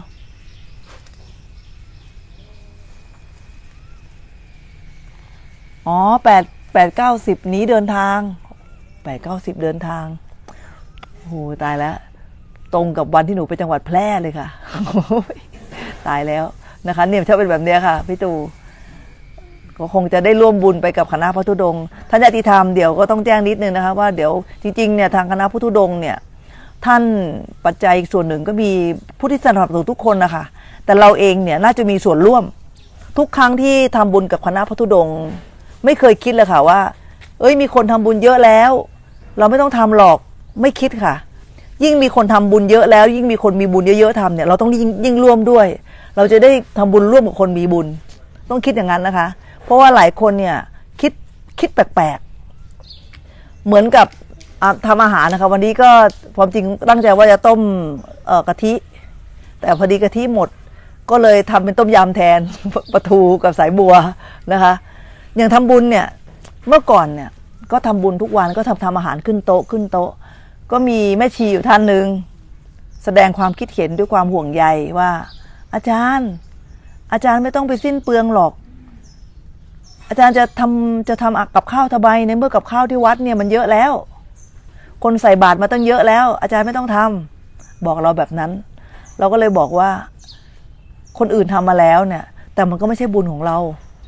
อ๋อแปดแปดเก้าสิบนี้เดินทางแปดเก้าสิบเดินทางโอ้ตายแล้วตรงกับวันที่หนูไปจังหวัดแพร่เลยค่ะตายแล้วนะคะเนี่ยถ้าเป็นแบบนี้ค่ะพี่ตู่ก็คงจะได้ร่วมบุญไปกับคณะพระธุดงค์ท่านญาติธรรมเดี๋ยวก็ต้องแจ้งนิดนึงนะคะว่าเดี๋ยวจริงๆเนี่ยทางคณะพระธุดงค์เนี่ยท่านปัจจัยอีกส่วนหนึ่งก็มีผู้ที่สนับสนุนทุกคนนะคะแต่เราเองเนี่ยน่าจะมีส่วนร่วมทุกครั้งที่ทำบุญกับคณะพระธุดงค์ไม่เคยคิดเลยค่ะว่าเอ้ยมีคนทำบุญเยอะแล้วเราไม่ต้องทำหรอกไม่คิดค่ะยิ่งมีคนทำบุญเยอะแล้วยิ่งมีคนมีบุญเยอะๆทำเนี่ยเราต้องยิ่งยิ่งร่วมด้วยเราจะได้ทำบุญร่วมกับคนมีบุญต้องคิดอย่างนั้นนะคะเพราะว่าหลายคนเนี่ยคิดคิดแปลกๆเหมือนกับทำอาหารนะคะวันนี้ก็ความจริงตั้งใจว่าจะต้มกะทิแต่พอดีกะทิหมดก็เลยทำเป็นต้มยำแทนปลาทูกับสายบัวนะคะอย่างทำบุญเนี่ยเมื่อก่อนเนี่ยก็ทำบุญทุกวันก็ทำทำอาหารขึ้นโต๊ะขึ้นโต๊ะก็มีแม่ชีอยู่ท่านหนึ่งแสดงความคิดเห็นด้วยความห่วงใยว่าอาจารย์อาจารย์ไม่ต้องไปสิ้นเปลืองหรอกอาจารย์จะทำจะทำกับข้าวทำไมในเมื่อกับข้าวที่วัดเนี่ยมันเยอะแล้วคนใส่บาตรมาตั้งเยอะแล้วอาจารย์ไม่ต้องทำบอกเราแบบนั้นเราก็เลยบอกว่าคนอื่นทำมาแล้วเนี่ยแต่มันก็ไม่ใช่บุญของเรา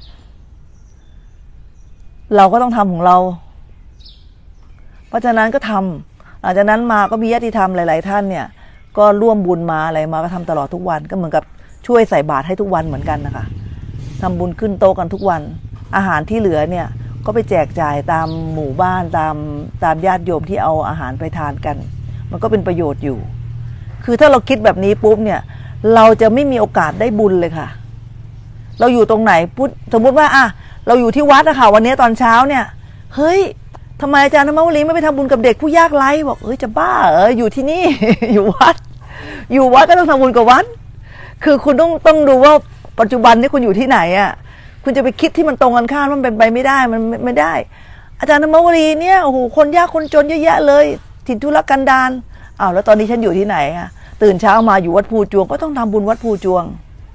เราก็ต้องทำของเราเพราะฉะนั้นก็ทำหลังจากนั้นมาก็มีญาติธรรมหลายๆท่านเนี่ยก็ร่วมบุญมาอะไรมาก็ทำตลอดทุกวันก็เหมือนกับช่วยใส่บาตรให้ทุกวันเหมือนกันนะคะทำบุญขึ้นโต๊ะกันทุกวันอาหารที่เหลือเนี่ยก็ไปแจกจ่ายตามหมู่บ้านตามตามญาติโยมที่เอาอาหารไปทานกันมันก็เป็นประโยชน์อยู่คือถ้าเราคิดแบบนี้ปุ๊บเนี่ยเราจะไม่มีโอกาสได้บุญเลยค่ะเราอยู่ตรงไหนปุ๊บสมมติว่าอ่ะเราอยู่ที่วัดอะค่ะวันนี้ตอนเช้าเนี่ยเฮ้ยทำไมอาจารย์ธรรมวลีไม่ไปทำบุญกับเด็กผู้ยากไร้บอกเฮ้ยจะบ้าเหรออยู่ที่นี่ อยู่วัดอยู่วัดก็ต้องทำบุญกับวัดคือคุณต้องต้องดูว่าปัจจุบันนี้คุณอยู่ที่ไหนอะคุณจะไปคิดที่มันตรงกันข้ามมันเป็นไปไม่ได้มันไม่ได้อาจารย์ธรรมวลีเนี่ยโอ้โหคนยากคนจนเยอะแยะเลยถิ่นทุรกันดารอ้าวแล้วตอนนี้ฉันอยู่ที่ไหนอะตื่นเช้ามาอยู่วัดภูจวงก็ต้องทำบุญวัดภูจวง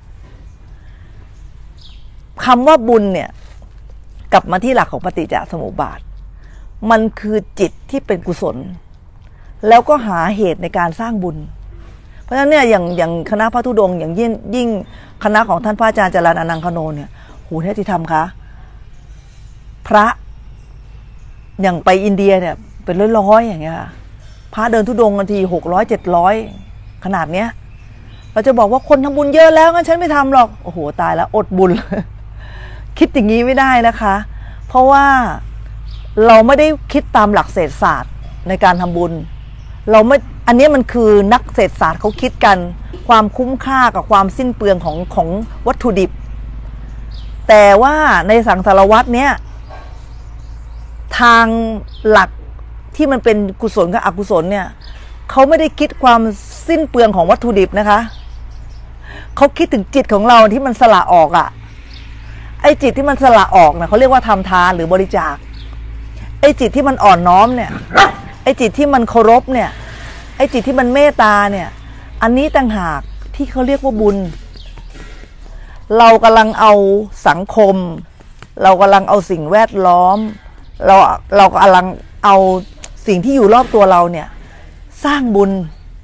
คำว่าบุญเนี่ยกลับมาที่หลักของปฏิจจสมุปบาทมันคือจิตที่เป็นกุศลแล้วก็หาเหตุในการสร้างบุญเพราะฉะนั้นเนี่ยอย่างอย่างคณะพระธุดงค์อย่างยิ่งยิ่งคณะของท่านพระอาจารย์จรัญอนังคโนเนี่ยโหเทศธรรมคะพระอย่างไปอินเดียเนี่ยเป็นร้อยๆอย่างเงี้ยพระเดินธุดงค์กันทีหกร้อยเจ็ดร้อยขนาดเนี้ยเราจะบอกว่าคนทำบุญเยอะแล้วงั้นฉันไม่ทำหรอกโอ้โหตายแล้วอดบุญ คิดอย่างนี้ไม่ได้นะคะเพราะว่าเราไม่ได้คิดตามหลักเศรษฐศาสตร์ในการทำบุญเราไม่อันนี้มันคือนักเศรษฐศาสตร์เขาคิดกันความคุ้มค่ากับความสิ้นเปลืองของของวัตถุดิบแต่ว่าในสังสารวัฏเนี้ยทางหลักที่มันเป็นกุศลกับอกุศลเนี่ยเขาไม่ได้คิดความสิ้นเปลืองของวัตถุดิบนะคะเขาคิดถึงจิตของเราที่มันสละออกอะ่ะไอ้จิตที่มันสละออกเนี่ยเขาเรียกว่าทำทานหรือบริจาคไอ้จิตที่มันอ่อนน้อมเนี่ยไอ้จิตที่มันเคารพเนี่ยไอ้จิตที่มันเมตตาเนี่ยอันนี้ต่างหากที่เขาเรียกว่าบุญเรากำลังเอาสังคมเรากำลังเอาสิ่งแวดล้อมเราเรากำลังเอาสิ่งที่อยู่รอบตัวเราเนี่ยสร้างบุญ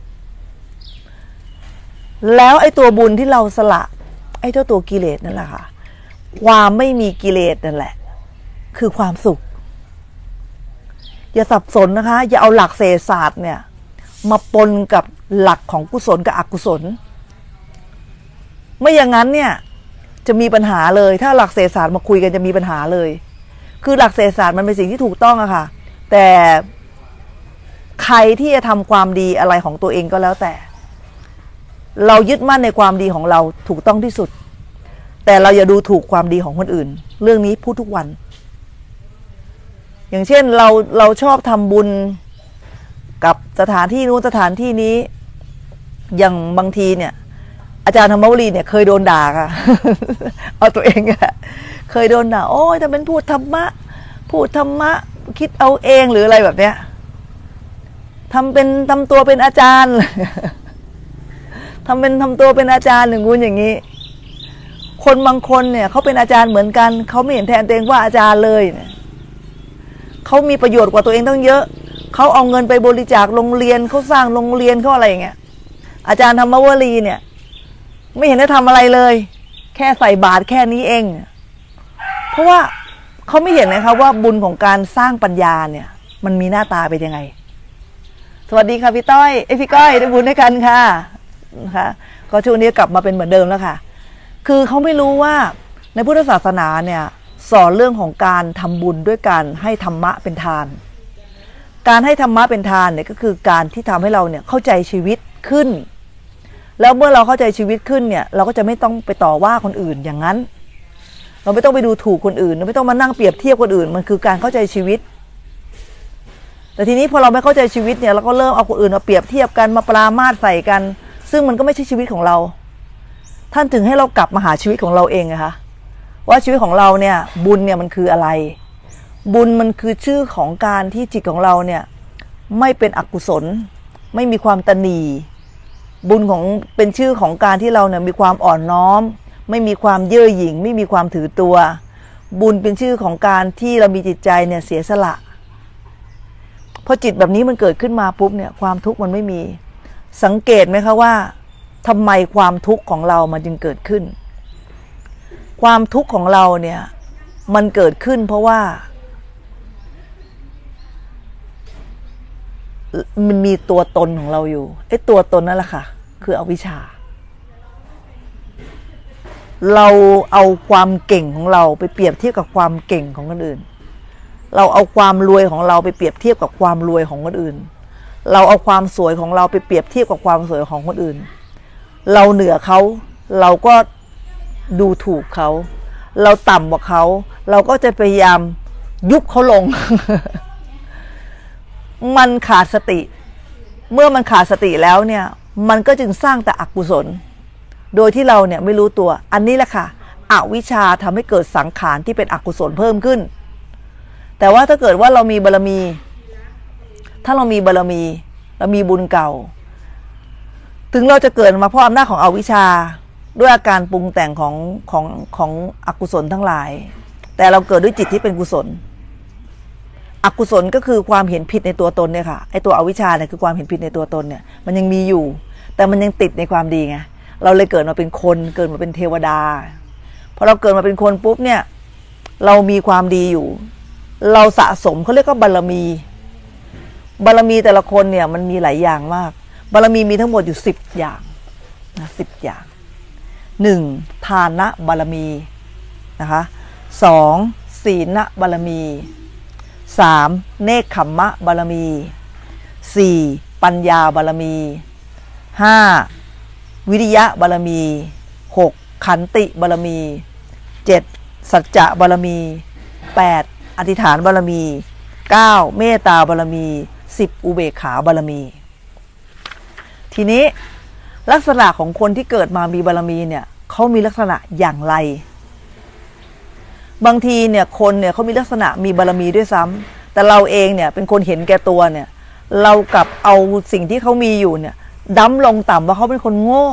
แล้วไอ้ตัวบุญที่เราสละไอ้เจ้าตัวกิเลสนั่นแหละค่ะความไม่มีกิเลสนั่นแหละคือความสุขอย่าสับสนนะคะอย่าเอาหลักเศรษฐศาสตร์เนี่ยมาปนกับหลักของกุศลกับอกุศลไม่อย่างนั้นเนี่ยจะมีปัญหาเลยถ้าหลักเศรษฐศาสตร์มาคุยกันจะมีปัญหาเลยคือหลักเศรษฐศาสตร์มันเป็นสิ่งที่ถูกต้องอะค่ะแต่ใครที่จะทำความดีอะไรของตัวเองก็แล้วแต่เรายึดมั่นในความดีของเราถูกต้องที่สุดแต่เราอย่าดูถูกความดีของคนอื่นเรื่องนี้พูดทุกวันอย่างเช่นเราเราชอบทำบุญกับสถานที่นู้นสถานที่นี้อย่างบางทีเนี่ยอาจารย์ธรรมวลีเนี่ยเคยโดนด่าค่ะ เอาตัวเองอะเคยโดนด่าโอ้ยถ้าเป็นพูดธรรมะพูดธรรมะคิดเอาเองหรืออะไรแบบเนี้ยทำเป็นทำตัวเป็นอาจารย์ ทำเป็นทำตัวเป็นอาจารย์หนึ่งคุณอย่างนี้คนบางคนเนี่ยเขาเป็นอาจารย์เหมือนกันเขาไม่เห็นแทนตัวเองว่าอาจารย์เลยเนี่ยเขามีประโยชน์กว่าตัวเองตั้งเยอะเขาเอาเงินไปบริจาคโรงเรียนเขาสร้างโรงเรียนเขาอะไรอย่างเงี้ยอาจารย์ธรรมวลีเนี่ยไม่เห็นได้ทำอะไรเลยแค่ใส่บาตรแค่นี้เองเพราะว่าเขาไม่เห็นนะคะว่าบุญของการสร้างปัญญาเนี่ยมันมีหน้าตาเป็นยังไงสวัสดีค่ะพี่ต้อยเอ้พี่ก้อยได้บุญด้วยกันค่ะนะคะก็ช่วงนี้กลับมาเป็นเหมือนเดิมแล้วค่ะคือเขาไม่รู้ว่าในพุทธศาสนาเนี่ยสอนเรื่องของการทำบุญด้วยการให้ธรรมะเป็นทานการให้ธรรมะเป็นทานเนี่ยก็คือการที่ทำให้เราเนี่ยเข้าใจชีวิตขึ้นแล้วเมื่อเราเข้าใจชีวิตขึ้นเนี่ยเราก็จะไม่ต้องไปต่อว่าคนอื่นอย่างนั้นเราไม่ต้องไปดูถูกคนอื่นเราไม่ต้องมานั่งเปรียบเทียบคนอื่นมันคือการเข้าใจชีวิตแต่ทีนี้พอเราไม่เข้าใจชีวิตเนี่ยเราก็เริ่มเอาคนอื่นมาเปรียบเทียบกันมาปรามาสใส่กันซึ่งมันก็ไม่ใช่ชีวิตของเราท่านถึงให้เรากลับมาหาชีวิตของเราเองนะคะว่าชีวิตของเราเนี่ยบุญเนี่ยมันคืออะไรบุญมันคือชื่อของการที่จิตของเราเนี่ยไม่เป็นอกุศลไม่มีความตณีบุญของเป็นชื่อของการที่เราเนี่ยมีความอ่อนน้อมไม่มีความเย่อหยิ่งไม่มีความถือตัวบุญเป็นชื่อของการที่เรามีจิตใจเนี่ยเสียสละพอจิตแบบนี้มันเกิดขึ้นมาปุ๊บเนี่ยความทุกข์มันไม่มีสังเกตไหมคะว่าทำไมความทุกข์ของเรามันจึงเกิดขึ้นความทุกข์ของเราเนี่ยมันเกิดขึ้นเพราะว่ามันมีตัวตนของเราอยู่ไอ้ตัวตนนั่นแหละค่ะคืออวิชชาเราเอาความเก่งของเราไปเปรียบเทียบกับความเก่งของคนอื่นเราเอาความรวยของเราไปเปรียบเทียบกับความรวยของคนอื่นเราเอาความสวยของเราไปเปรียบเทียบกับความสวยของคนอื่นเราเหนือเขาเราก็ดูถูกเขาเราต่ำกว่าเขาเราก็จะพยายามยุบเขาลง มันขาดสติเมื่อมันขาดสติแล้วเนี่ยมันก็จึงสร้างแต่อกุศลโดยที่เราเนี่ยไม่รู้ตัวอันนี้แหละค่ะอวิชชาทำให้เกิดสังขารที่เป็นอกุศลเพิ่มขึ้นแต่ว่าถ้าเกิดว่าเรามีบารมีถ้าเรามีบารมีเรามีบุญเก่าถึงเราจะเกิดมาเพราะอำนาจของอวิชชาด้วยอาการปรุงแต่งของของของอกุศลทั้งหลายแต่เราเกิดด้วยจิตที่เป็นกุศลอกุศลก็คือความเห็นผิดในตัวตนเนี่ยค่ะไอตัวอวิชชาเนี่ยคือความเห็นผิดในตัวตนเนี่ยมันยังมีอยู่แต่มันยังติดในความดีไงเราเลยเกิดมาเป็นคนเกิดมาเป็นเทวดาพอเราเกิดมาเป็นคนปุ๊บเนี่ยเรามีความดีอยู่เราสะสมเขาเรียกว่าบารมีบารมีแต่ละคนเนี่ยมันมีหลายอย่างมากบารมีมีทั้งหมดอยู่สิบอย่างนะสิบอย่างหนึ่งทานะบารมีนะคะสองศีลบารมีสามเนกขัมมะบารมีสี่ปัญญาบารมีห้าวิริยะบารมีหกขันติบารมีเจ็ดสัจจะบารมีแปดอธิษฐานบารมีเก้าเมตตาบารมีสิบอุเบกขาบารมีทีนี้ลักษณะของคนที่เกิดมามีบารมีเนี่ยเขามีลักษณะอย่างไรบางทีเนี่ยคนเนี่ยเขามีลักษณะมีบารมีด้วยซ้ำแต่เราเองเนี่ยเป็นคนเห็นแก่ตัวเนี่ยเรากลับเอาสิ่งที่เขามีอยู่เนี่ยดั้มลงต่ำว่าเขาเป็นคนโง่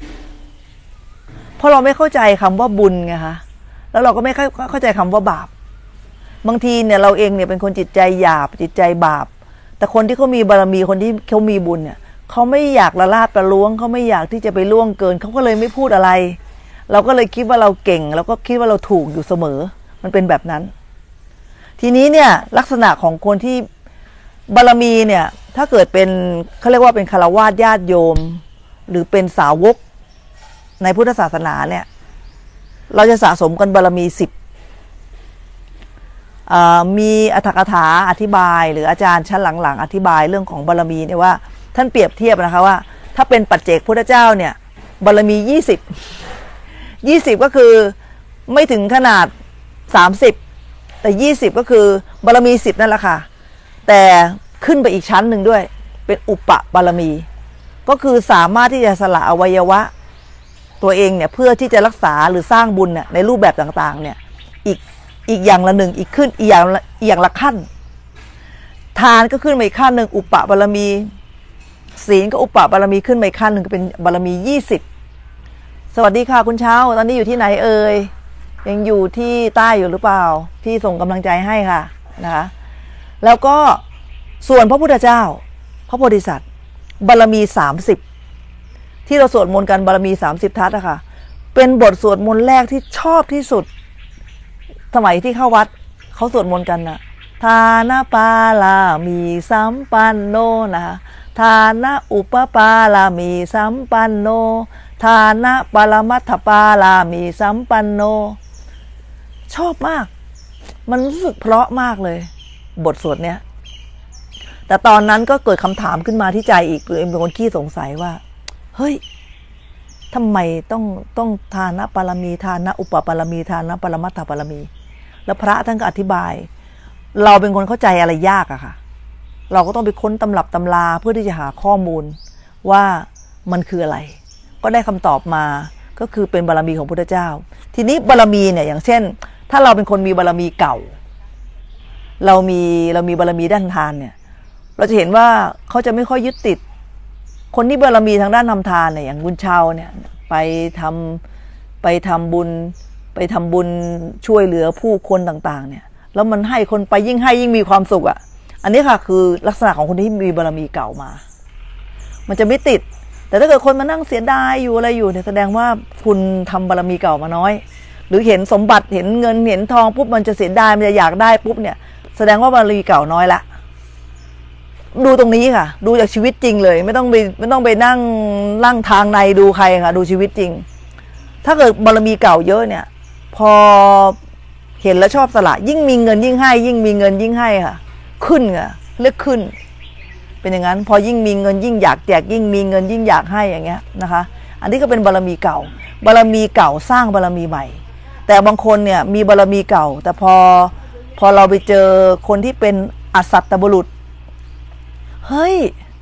เพราะเราไม่เข้าใจคำว่าบุญไงคะแล้วเราก็ไม่เข้าใจคำว่าบาปบางทีเนี่ยเราเองเนี่ยเป็นคนจิตใจหยาบจิตใจบาปแต่คนที่เขามีบารมีคนที่เขามีบุญเนี่ยเขาไม่อยากละลาบละล้วงเขาไม่อยากที่จะไปล่วงเกินเขาก็เลยไม่พูดอะไรเราก็เลยคิดว่าเราเก่งเราก็คิดว่าเราถูกอยู่เสมอมันเป็นแบบนั้นทีนี้เนี่ยลักษณะของคนที่บารมีเนี่ยถ้าเกิดเป็นเขาเรียกว่าเป็นฆราวาสญาติโยมหรือเป็นสาวกในพุทธศาสนาเนี่ยเราจะสะสมกันบารมีสิบมีอรรถกถาอธิบายหรืออาจารย์ชั้นหลังๆอธิบายเรื่องของบารมีเนี่ยว่าท่านเปรียบเทียบนะคะว่าถ้าเป็นปัจเจกพุทธเจ้าเนี่ยบารมียี่สิบ ยี่สิบก็คือไม่ถึงขนาดสามสิบแต่ยี่สิบก็คือบารมีสิบนั่นแหละค่ะแต่ขึ้นไปอีกชั้นหนึ่งด้วยเป็นอุปบารมีก็คือสามารถที่จะสละอวัยวะตัวเองเนี่ยเพื่อที่จะรักษาหรือสร้างบุญเนี่ยในรูปแบบต่างๆเนี่ยอีกอีกอย่างละหนึ่งอีกขึ้นอีกอย่างอีกอย่างละขั้นทานก็ขึ้นมาอีกขั้นหนึ่งอุปบารมีศีลก็อุปบารมีขึ้นมาอีกขั้นหนึ่งเป็นบารมียี่สิบสวัสดีค่ะคุณเช้าตอนนี้อยู่ที่ไหนเอ่ยยังอยู่ที่ใต้อยู่หรือเปล่าพี่ส่งกำลังใจให้ค่ะนะคะแล้วก็ส่วนพระพุทธเจ้าพระโพธิสัตว์บารมีสามสิบที่เราสวดมนต์กันบารมีสามสิบทัศน์อะค่ะเป็นบทสวดมนต์แรกที่ชอบที่สุดสมัยที่เข้าวัดเขาสวดมนต์กันนะทานะปาลามีสัมปันโนนะคะทานะอุปปาลามีสัมปันโนทานะปรมัตถปาลามีสัมปันโนชอบมากมันรู้สึกเพราะมากเลยบทสวดเนี้ยแต่ตอนนั้นก็เกิดคำถามขึ้นมาที่ใจอีกเลยเป็นคนขี้สงสัยว่าเฮ้ยทำไมต้องต้องทานะปารมีทานะอุปปารมีทานะปรมัตถปารมี แล้วพระท่านก็อธิบายเราเป็นคนเข้าใจอะไรยากอะค่ะเราก็ต้องไปค้นตำรับตำราเพื่อที่จะหาข้อมูลว่ามันคืออะไรก็ได้คำตอบมาก็คือเป็นบารมีของพุทธเจ้าทีนี้บารมีเนี่ยอย่างเช่นถ้าเราเป็นคนมีบารมีเก่าเรามีเรามีบารมีด้านทานเนี่ยเราจะเห็นว่าเขาจะไม่ค่อยยึดติดคนที่บารมีทางด้านทำทานเนี่ยอย่างบุญชาวเนี่ยไปทำไปทำบุญไปทำบุญช่วยเหลือผู้คนต่างๆเนี่ยแล้วมันให้คนไปยิ่งให้ยิ่งมีความสุขอ่ะอันนี้ค่ะคือลักษณะของคนที่มีบารมีเก่ามามันจะไม่ติดแต่ถ้าเกิดคนมานั่งเสียดายอยู่อะไรอยู่เนี่ยแสดงว่าคุณทำบารมีเก่ามาน้อยหรือเห็นสมบัติเห็นเงินเห็นทองปุ๊บมันจะเสียดายมันจะอยากได้ปุ๊บเนี่ยแสดงว่าบารมีเก่าน้อยละดูตรงนี้ค่ะดูจากชีวิตจริงเลยไม่ต้องไปไม่ต้องไปนั่งลั่งทางในดูใครค่ะดูชีวิตจริงถ้าเกิดบารมีเก่าเยอะเนี่ยพอเห็นแล้วชอบสละยิ่งมีเงินยิ่งให้ยิ่งมีเงินยิ่งให้ค่ะขึ้นค่ะเลือกขึ้นเป็นอย่างนั้นพอยิ่งมีเงินยิ่งอยากแจกยิ่งมีเงินยิ่งอยากให้อย่างเงี้ยนะคะอันนี้ก็เป็นบารมีเก่าบารมีเก่าสร้างบารมีใหม่แต่บางคนเนี่ยมีบารมีเก่าแต่พอพอเราไปเจอคนที่เป็นอสัตตบุรุษเฮ้ย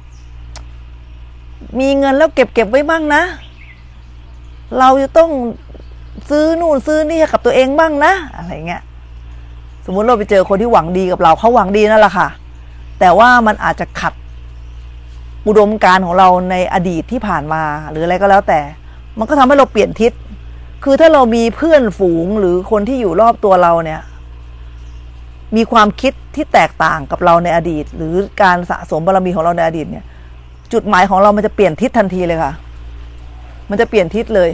มีเงินแล้วเก็บเก็บไว้บ้างนะเราจะต้องซื้อนู่นซื้อนี่กับตัวเองบ้างนะอะไรเงี้ยสมมุติเราไปเจอคนที่หวังดีกับเราเขาหวังดีนั่นแหละค่ะแต่ว่ามันอาจจะขัดอุดมการณ์ของเราในอดีตที่ผ่านมาหรืออะไรก็แล้วแต่มันก็ทำให้เราเปลี่ยนทิศคือถ้าเรามีเพื่อนฝูงหรือคนที่อยู่รอบตัวเราเนี่ยมีความคิดที่แตกต่างกับเราในอดีตหรือการสะสมบารมีของเราในอดีตเนี่ยจุดหมายของเรามันจะเปลี่ยนทิศทันทีเลยค่ะมันจะเปลี่ยนทิศเลย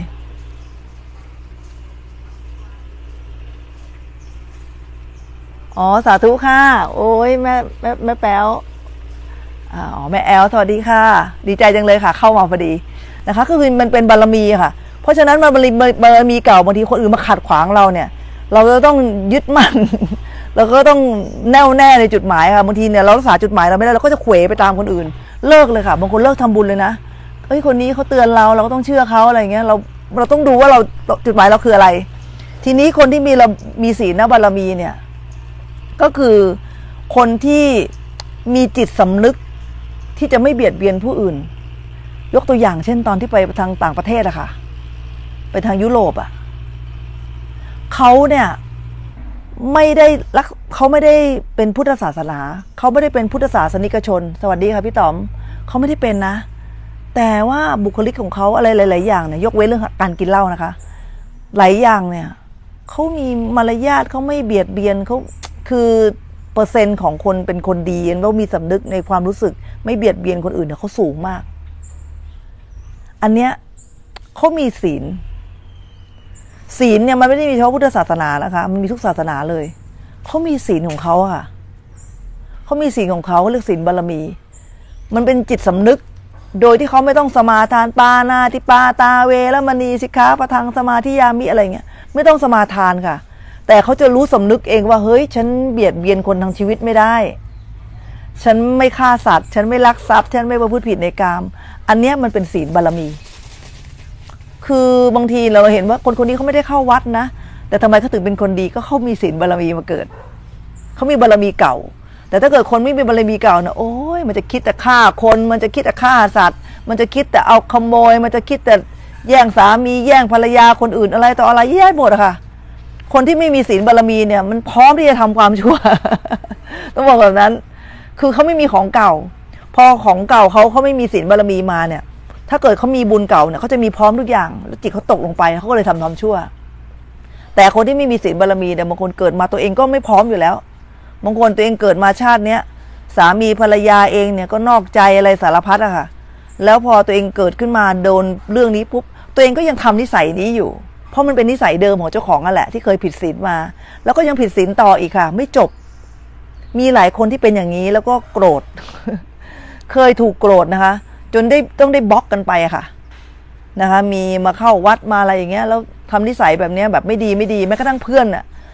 อ๋อสาธุค่ะโอ้ยแม่แม่แม่แป๊วอ๋อแม่แอลสวัสดีค่ะดีใจจังเลยค่ะเข้ามาพอดีนะคะคือมันเป็นบารมีค่ะเพราะฉะนั้นมันบารมีบารมีเก่าบางทีคนอื่นมาขัดขวางเราเนี่ยเราจะต้องยึดมั่นเราก็ต้องแน่วแน่ในจุดหมายค่ะบางทีเนี่ยเรารักษาจุดหมายเราไม่ได้เราก็จะเขวไปตามคนอื่นเลิกเลยค่ะบางคนเลิกทำบุญเลยนะเอ้ยคนนี้เขาเตือนเราเราก็ต้องเชื่อเขาอะไรเงี้ยเราเราต้องดูว่าเราจุดหมายเราคืออะไรทีนี้คนที่มีเรามีศีลบารมีเนี่ยก็คือคนที่มีจิตสำนึกที่จะไม่เบียดเบียนผู้อื่นยกตัวอย่างเช่นตอนที่ไปทางต่างประเทศอะค่ะไปทางยุโรปอะเขาเนี่ยไม่ได้รักเขาไม่ได้เป็นพุทธศาสนาเขาไม่ได้เป็นพุทธศาสนิกชนสวัสดีค่ะพี่ต๋อมเขาไม่ได้เป็นนะแต่ว่าบุคลิกของเขาอะไรหลายๆอย่างเนี่ยยกเว้นเรื่องการกินเหล้านะคะหลายอย่างเนี่ยเขามีมารยาทเขาไม่เบียดเบียนเขาคือเปอร์เซ็นต์ของคนเป็นคนดีแล้วมีสำนึกในความรู้สึกไม่เบียดเบียนคนอื่นเนี่ยเขาสูงมากอันเนี้ยเขามีศีลศีลเนี่ยมันไม่ได้มีเฉพาะพุทธศาสนานะคะมันมีทุกศาสนาเลยเขามีศีลของเขาค่ะเขามีศีลของเขาเรียกศีลบารมีมันเป็นจิตสำนึกโดยที่เขาไม่ต้องสมาทานปานาติปาตาเวรมณีสิกขาปะทังสมาธิยามิอะไรเงี้ยไม่ต้องสมาทานค่ะแต่เขาจะรู้สำนึกเองว่าเฮ้ยฉันเบียดเบียนคนทางชีวิตไม่ได้ฉันไม่ฆ่าสัตว์ฉันไม่ลักทรัพย์ฉันไม่ประพฤติผิดในกามอันเนี้ยมันเป็นศีลบารมีคือบางทีเราเห็นว่าคนคนนี้เขาไม่ได้เข้าวัดนะแต่ทำไมเขาถึงเป็นคนดีก็เขามีศีลบารมีมาเกิดเขามีบารมีเก่าแต่ถ้าเกิดคนไม่มีบารมีเก่านะโอ้ยมันจะคิดแต่ฆ่าคนมันจะคิดแต่ฆ่าสัตว์มันจะคิดแต่เอาขโมยมันจะคิดแต่แย่งสามีแย่งภรรยาคนอื่นอะไรต่ออะไรแย่หมดอะค่ะคนที่ไม่มีศีลบารมีเนี่ยมันพร้อมที่จะทำความชั่ว ต้องบอกแบบนั้นคือเขาไม่มีของเก่าพอของเก่าเขาเขาไม่มีศีลบารมีมาเนี่ยถ้าเกิดเขามีบุญเก่าเนี่ยเขาจะมีพร้อมทุกอย่างแล้วจิตเขาตกลงไปเขาก็เลยทำความชั่วแต่คนที่ไม่มีศีลบารมีเนี่ยบางคนเกิดมาตัวเองก็ไม่พร้อมอยู่แล้วบางคนตัวเองเกิดมาชาติเนี้ยสามีภรรยาเองเนี่ยก็นอกใจอะไรสารพัดอะค่ะแล้วพอตัวเองเกิดขึ้นมาโดนเรื่องนี้ปุ๊บตัวเองก็ยังทำนิสัยนี้อยู่เพราะมันเป็นนิสัยเดิมของเจ้าของนั่นแหละที่เคยผิดศีลมาแล้วก็ยังผิดศีลต่ออีกค่ะไม่จบมีหลายคนที่เป็นอย่างนี้แล้วก็โกรธ เคยถูกโกรธนะคะจนได้ต้องได้บล็อกกันไปค่ะนะคะมีมาเข้าวัดมาอะไรอย่างเงี้ยแล้วทำนิสัยแบบนี้แบบไม่ดีไม่ดีแม้กระทั่งเพื่อนน่ะ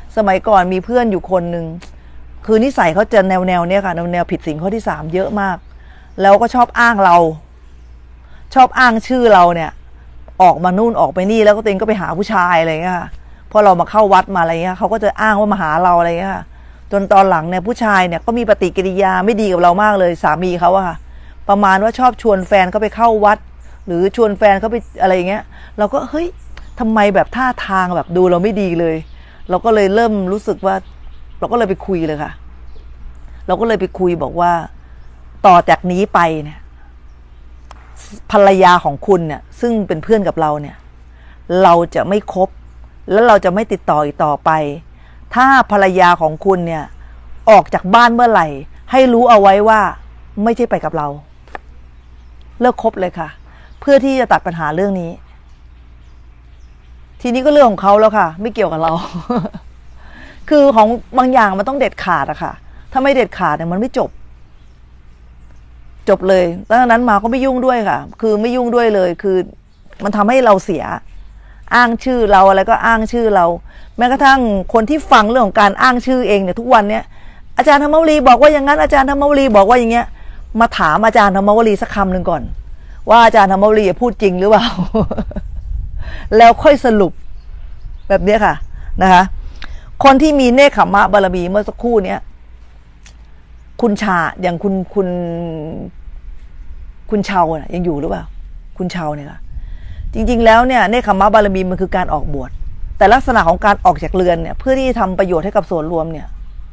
สมัยก่อนมีเพื่อนอยู่คนหนึ่งคือนิสัยเขาจะแนวแนวเนี้ยค่ะแนวแนวผิดศีลข้อที่สามเยอะมากแล้วก็ชอบอ้างเราชอบอ้างชื่อเราเนี่ยออกมานู่นออกไปนี่แล้วก็ตัวเองก็ไปหาผู้ชายอะไรเงี้ยค่ะพอเรามาเข้าวัดมาอะไรเงี้ยเขาก็จะอ้างว่ามาหาเราอะไรเงี้ยค่ะจนตอนหลังเนี่ยผู้ชายเนี่ยก็มีปฏิกิริยาไม่ดีกับเรามากเลยสามีเขาอะค่ะประมาณว่าชอบชวนแฟนเขาไปเข้าวัดหรือชวนแฟนเขาไปอะไรอย่างเงี้ยเราก็เฮ้ยทำไมแบบท่าทางแบบดูเราไม่ดีเลยเราก็เลยเริ่มรู้สึกว่าเราก็เลยไปคุยเลยค่ะเราก็เลยไปคุยบอกว่าต่อจากนี้ไปเนี่ยภรรยาของคุณเนี่ยซึ่งเป็นเพื่อนกับเราเนี่ยเราจะไม่คบแล้วเราจะไม่ติดต่ออีกต่อไปถ้าภรรยาของคุณเนี่ยออกจากบ้านเมื่อไหร่ให้รู้เอาไว้ว่าไม่ใช่ไปกับเราเลิกคบเลยค่ะเพื่อที่จะตัดปัญหาเรื่องนี้ทีนี้ก็เรื่องของเขาแล้วค่ะไม่เกี่ยวกับเรา คือของบางอย่างมันต้องเด็ดขาดอะค่ะถ้าไม่เด็ดขาดเนี่ยมันไม่จบจบเลยตั้งแต่นั้นมาก็ไม่ยุ่งด้วยค่ะคือไม่ยุ่งด้วยเลยคือมันทำให้เราเสียอ้างชื่อเราอะไรก็อ้างชื่อเราแม้กระทั่งคนที่ฟังเรื่องของการอ้างชื่อเองเนี่ยทุกวันเนี้ยอาจารย์ธรรมวลีบอกว่าอย่างนั้นอาจารย์ธรรมวลีบอกว่าอย่างเงี้ยมาถามอาจารย์ธรรมวลีสักคำหนึ่งก่อนว่าอาจารย์ธรรมวลีพูดจริงหรือเปล่า แล้วค่อยสรุปแบบนี้ค่ะนะคะคนที่มีเนคขมะบารมีเมื่อสักครู่เนี้ยคุณชาอย่างคุณคุณคุณชาวน่ะยังอยู่หรือเปล่าคุณชาวเนี่ยค่ะจริงๆแล้วเนี่ยเนคขมะบารมีมันคือการออกบวชแต่ลักษณะของการออกจากเรือนเนี่ยเพื่อที่จะทำประโยชน์ให้กับส่วนรวมเนี่ย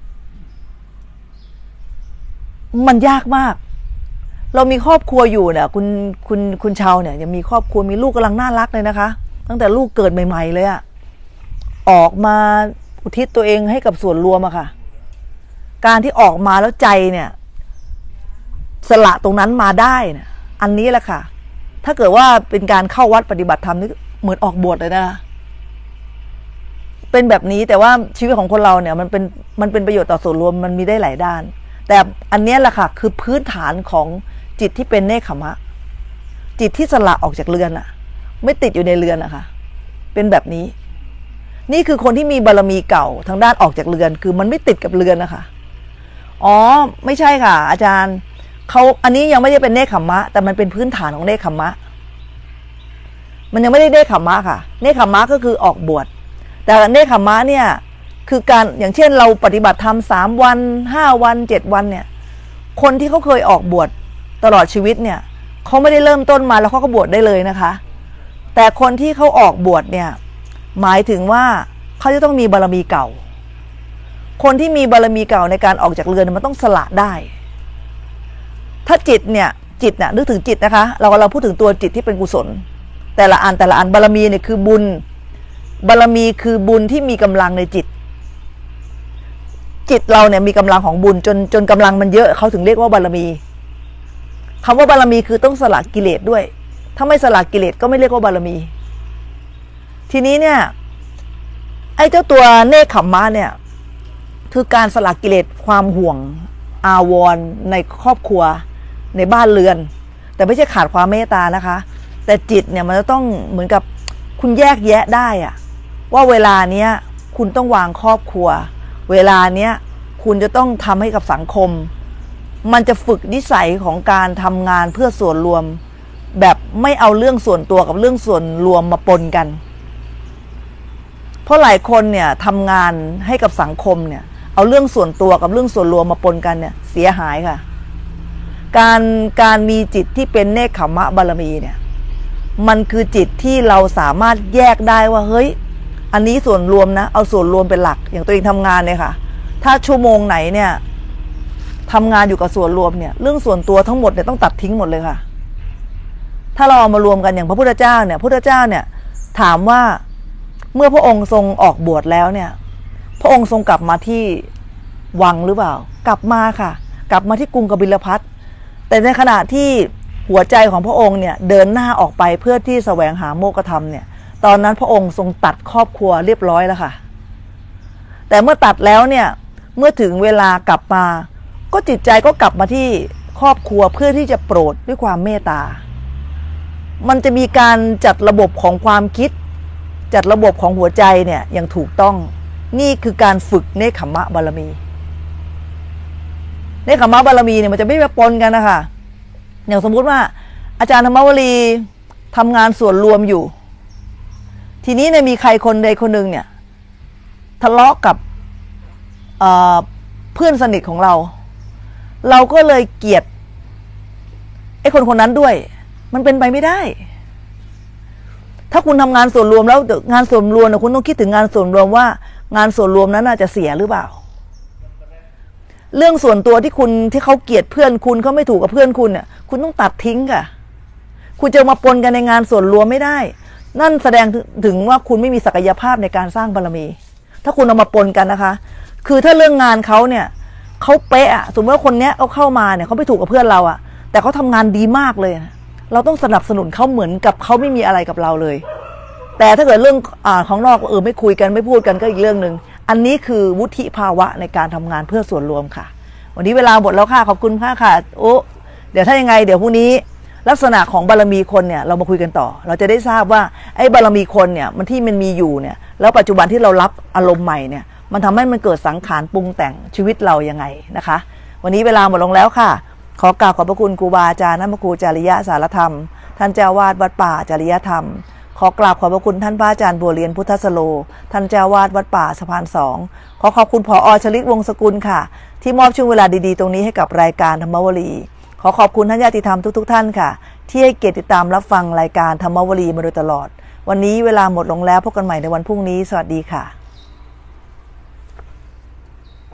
มันยากมากเรามีครอบครัวอยู่เนี่ยคุณคุณคุณชาวเนี่ยยังมีครอบครัวมีลูกกำลังน่ารักเลยนะคะตั้งแต่ลูกเกิดใหม่ๆเลยอะออกมาอุทิศตัวเองให้กับส่วนรวมอะค่ะการที่ออกมาแล้วใจเนี่ยสละตรงนั้นมาได้เนี่ยอันนี้แหละค่ะถ้าเกิดว่าเป็นการเข้าวัดปฏิบัติธรรมนี่เหมือนออกบวชเลยนะเป็นแบบนี้แต่ว่าชีวิตของคนเราเนี่ยมันเป็นมันเป็นประโยชน์ต่อส่วนรวมมันมีได้หลายด้านแต่อันนี้แหละค่ะคือพื้นฐานของจิตที่เป็นเนคขมะจิตที่สละออกจากเรือนอะไม่ติดอยู่ในเรือนอะค่ะเป็นแบบนี้นี่คือคนที่มีบารมีเก่าทางด้านออกจากเรือนคือมันไม่ติดกับเรือนนะคะอ๋อไม่ใช่ค่ะอาจารย์เขาอันนี้ยังไม่ได้เป็นเนคขมะแต่มันเป็นพื้นฐานของเนคขมะมันยังไม่ได้เนคขมะค่ะเนคขมะก็คือออกบวชแต่เนคขมะเนี่ยคือการอย่างเช่นเราปฏิบัติธรรมสามวันห้าวันเจ็ดวันเนี่ยคนที่เขาเคยออกบวชตลอดชีวิตเนี่ยเขาไม่ได้เริ่มต้นมาแล้วเขาก็บวชได้เลยนะคะแต่คนที่เขาออกบวชเนี่ยหมายถึงว่าเขาจะต้องมีบารมีเก่าคนที่มีบารมีเก่าในการออกจากเรือนมันต้องสละได้ถ้าจิตเนี่ยจิตเนี่ยนึกถึงจิตนะคะเราเราพูดถึงตัวจิตที่เป็นกุศลแต่ละอันแต่ละอันบารมีเนี่ยคือบุญบารมีคือบุญที่มีกำลังในจิตจิตเราเนี่ยมีกำลังของบุญจนจนกำลังมันเยอะเขาถึงเรียกว่าบารมีคำว่าบารมีคือต้องสละกิเลสด้วยถ้าไม่สละกิเลสก็ไม่เรียกว่าบารมีทีนี้เนี่ยไอ้เจ้าตัวเนคขมะเนี่ยคือการสละกิเลสความห่วงอาวรณ์ในครอบครัวในบ้านเรือนแต่ไม่ใช่ขาดความเมตตานะคะแต่จิตเนี่ยมันจะต้องเหมือนกับคุณแยกแยะได้อะว่าเวลาเนี้ยคุณต้องวางครอบครัวเวลาเนี้ยคุณจะต้องทำให้กับสังคมมันจะฝึกนิสัยของการทำงานเพื่อส่วนรวมแบบไม่เอาเรื่องส่วนตัวกับเรื่องส่วนรวมมาปนกันเพราะหลายคนเนี่ยทำงานให้กับสังคมเนี่ยเอาเรื่องส่วนตัวกับเรื่องส่วนรวมมาปนกันเนี่ยเสียหายค่ะการการมีจิตที่เป็นเนคขมะบารมีเนี่ยมันคือจิตที่เราสามารถแยกได้ว่าเฮ้ยอันนี้ส่วนรวมนะเอาส่วนรวมเป็นหลักอย่างตัวเองทำงานเนี่ยค่ะถ้าชั่วโมงไหนเนี่ยทำงานอยู่กับส่วนรวมเนี่ยเรื่องส่วนตัวทั้งหมดเนี่ยต้องตัดทิ้งหมดเลยค่ะถ้าเราเอามารวมกันอย่างพระพุทธเจ้าเนี่ยพระพุทธเจ้าเนี่ยถามว่าเมื่อพระองค์ทรงออกบวชแล้วเนี่ยพระองค์ทรงกลับมาที่วังหรือเปล่ากลับมาค่ะกลับมาที่กรุงกบิลพัสแต่ในขณะที่หัวใจของพระองค์เนี่ยเดินหน้าออกไปเพื่อที่แสวงหาโมกขธรรมเนี่ยตอนนั้นพระองค์ทรงตัดครอบครัวเรียบร้อยแล้วค่ะแต่เมื่อตัดแล้วเนี่ยเมื่อถึงเวลากลับมาก็จิตใจก็กลับมาที่ครอบครัวเพื่อที่จะโปรดด้วยความเมตตามันจะมีการจัดระบบของความคิดจัดระบบของหัวใจเนี่ยอย่างถูกต้องนี่คือการฝึกเนคขมมะบารมีเนคขมมะบารมีเนี่ยมันจะไม่มาปนกันนะคะอย่างสมมุติว่าอาจารย์ธรรมวลีทำงานส่วนรวมอยู่ทีนี้เนี่ยมีใครคนใดคนหนึ่งเนี่ยทะเลาะกับเอ่อเพื่อนสนิทของเราเราก็เลยเกลียดไอ้คนคนนั้นด้วยมันเป็นไปไม่ได้ถ้าคุณทำงานส่วนรวมแล้วงานส่วนรวมคุณต้องคิดถึงงานส่วนรวมว่างานส่วนรวมนั้นน่าจะเสียหรือเปล่าเรื่องส่วนตัวที่คุณที่เขาเกลียดเพื่อนคุณเขาไม่ถูกกับเพื่อนคุณเนี่ยคุณต้องตัดทิ้งค่ะคุณจะมาปนกันในงานส่วนรวมไม่ได้นั่นแสดงถึงว่าคุณไม่มีศักยภาพในการสร้างบารมีถ้าคุณเอามาปนกันนะคะคือถ้าเรื่องงานเขาเนี่ยเขาเป๊ะอะสมมติว่าคนเนี้ยเขาเข้ามาเนี่ยเขาไม่ถูกกับเพื่อนเราอะแต่เขาทำงานดีมากเลยเราต้องสนับสนุนเขาเหมือนกับเขาไม่มีอะไรกับเราเลยแต่ถ้าเกิดเรื่องอ่าของนอกเออไม่คุยกันไม่พูดกันก็อีกเรื่องหนึ่งอันนี้คือวุฒิภาวะในการทำงานเพื่อส่วนรวมค่ะวันนี้เวลาหมดแล้วค่ะขอบคุณค่ะค่ะโอ้เดี๋ยวถ้ายังไงเดี๋ยวพรุ่งนี้ลักษณะของบารมีคนเนี่ยเรามาคุยกันต่อเราจะได้ทราบว่าไอ้บารมีคนเนี่ยมันที่มันมีอยู่เนี่ยแล้วปัจจุบันที่เรารับอารมณ์ใหม่เนี่ยมันทำให้มันเกิดสังขารปรุงแต่งชีวิตเรายังไงนะคะวันนี้เวลาหมดลงแล้วค่ะขอกราบขอบพระคุณครูบาอาจารย์นัมครูจริยะสารธรรมท่านเจ้าวาดวัดป่าจริยธรรมขอกราบขอบพระคุณท่านพระอาจารย์บัวเรียนพุทธสโลท่านเจ้าวาดวัดป่าสะพานสองขอขอบคุณผอ.ชลิตวงศ์สกุลค่ะที่มอบช่วงเวลาดีๆตรงนี้ให้กับรายการธรรมวลีขอขอบคุณท่านญาติธรรมทุกๆท่านค่ะที่ให้เกียรติติดตามรับฟังรายการธรรมวลีมาโดยตลอดวันนี้เวลาหมดลงแล้วพบกันใหม่ในวันพรุ่งนี้สวัสดีค่ะ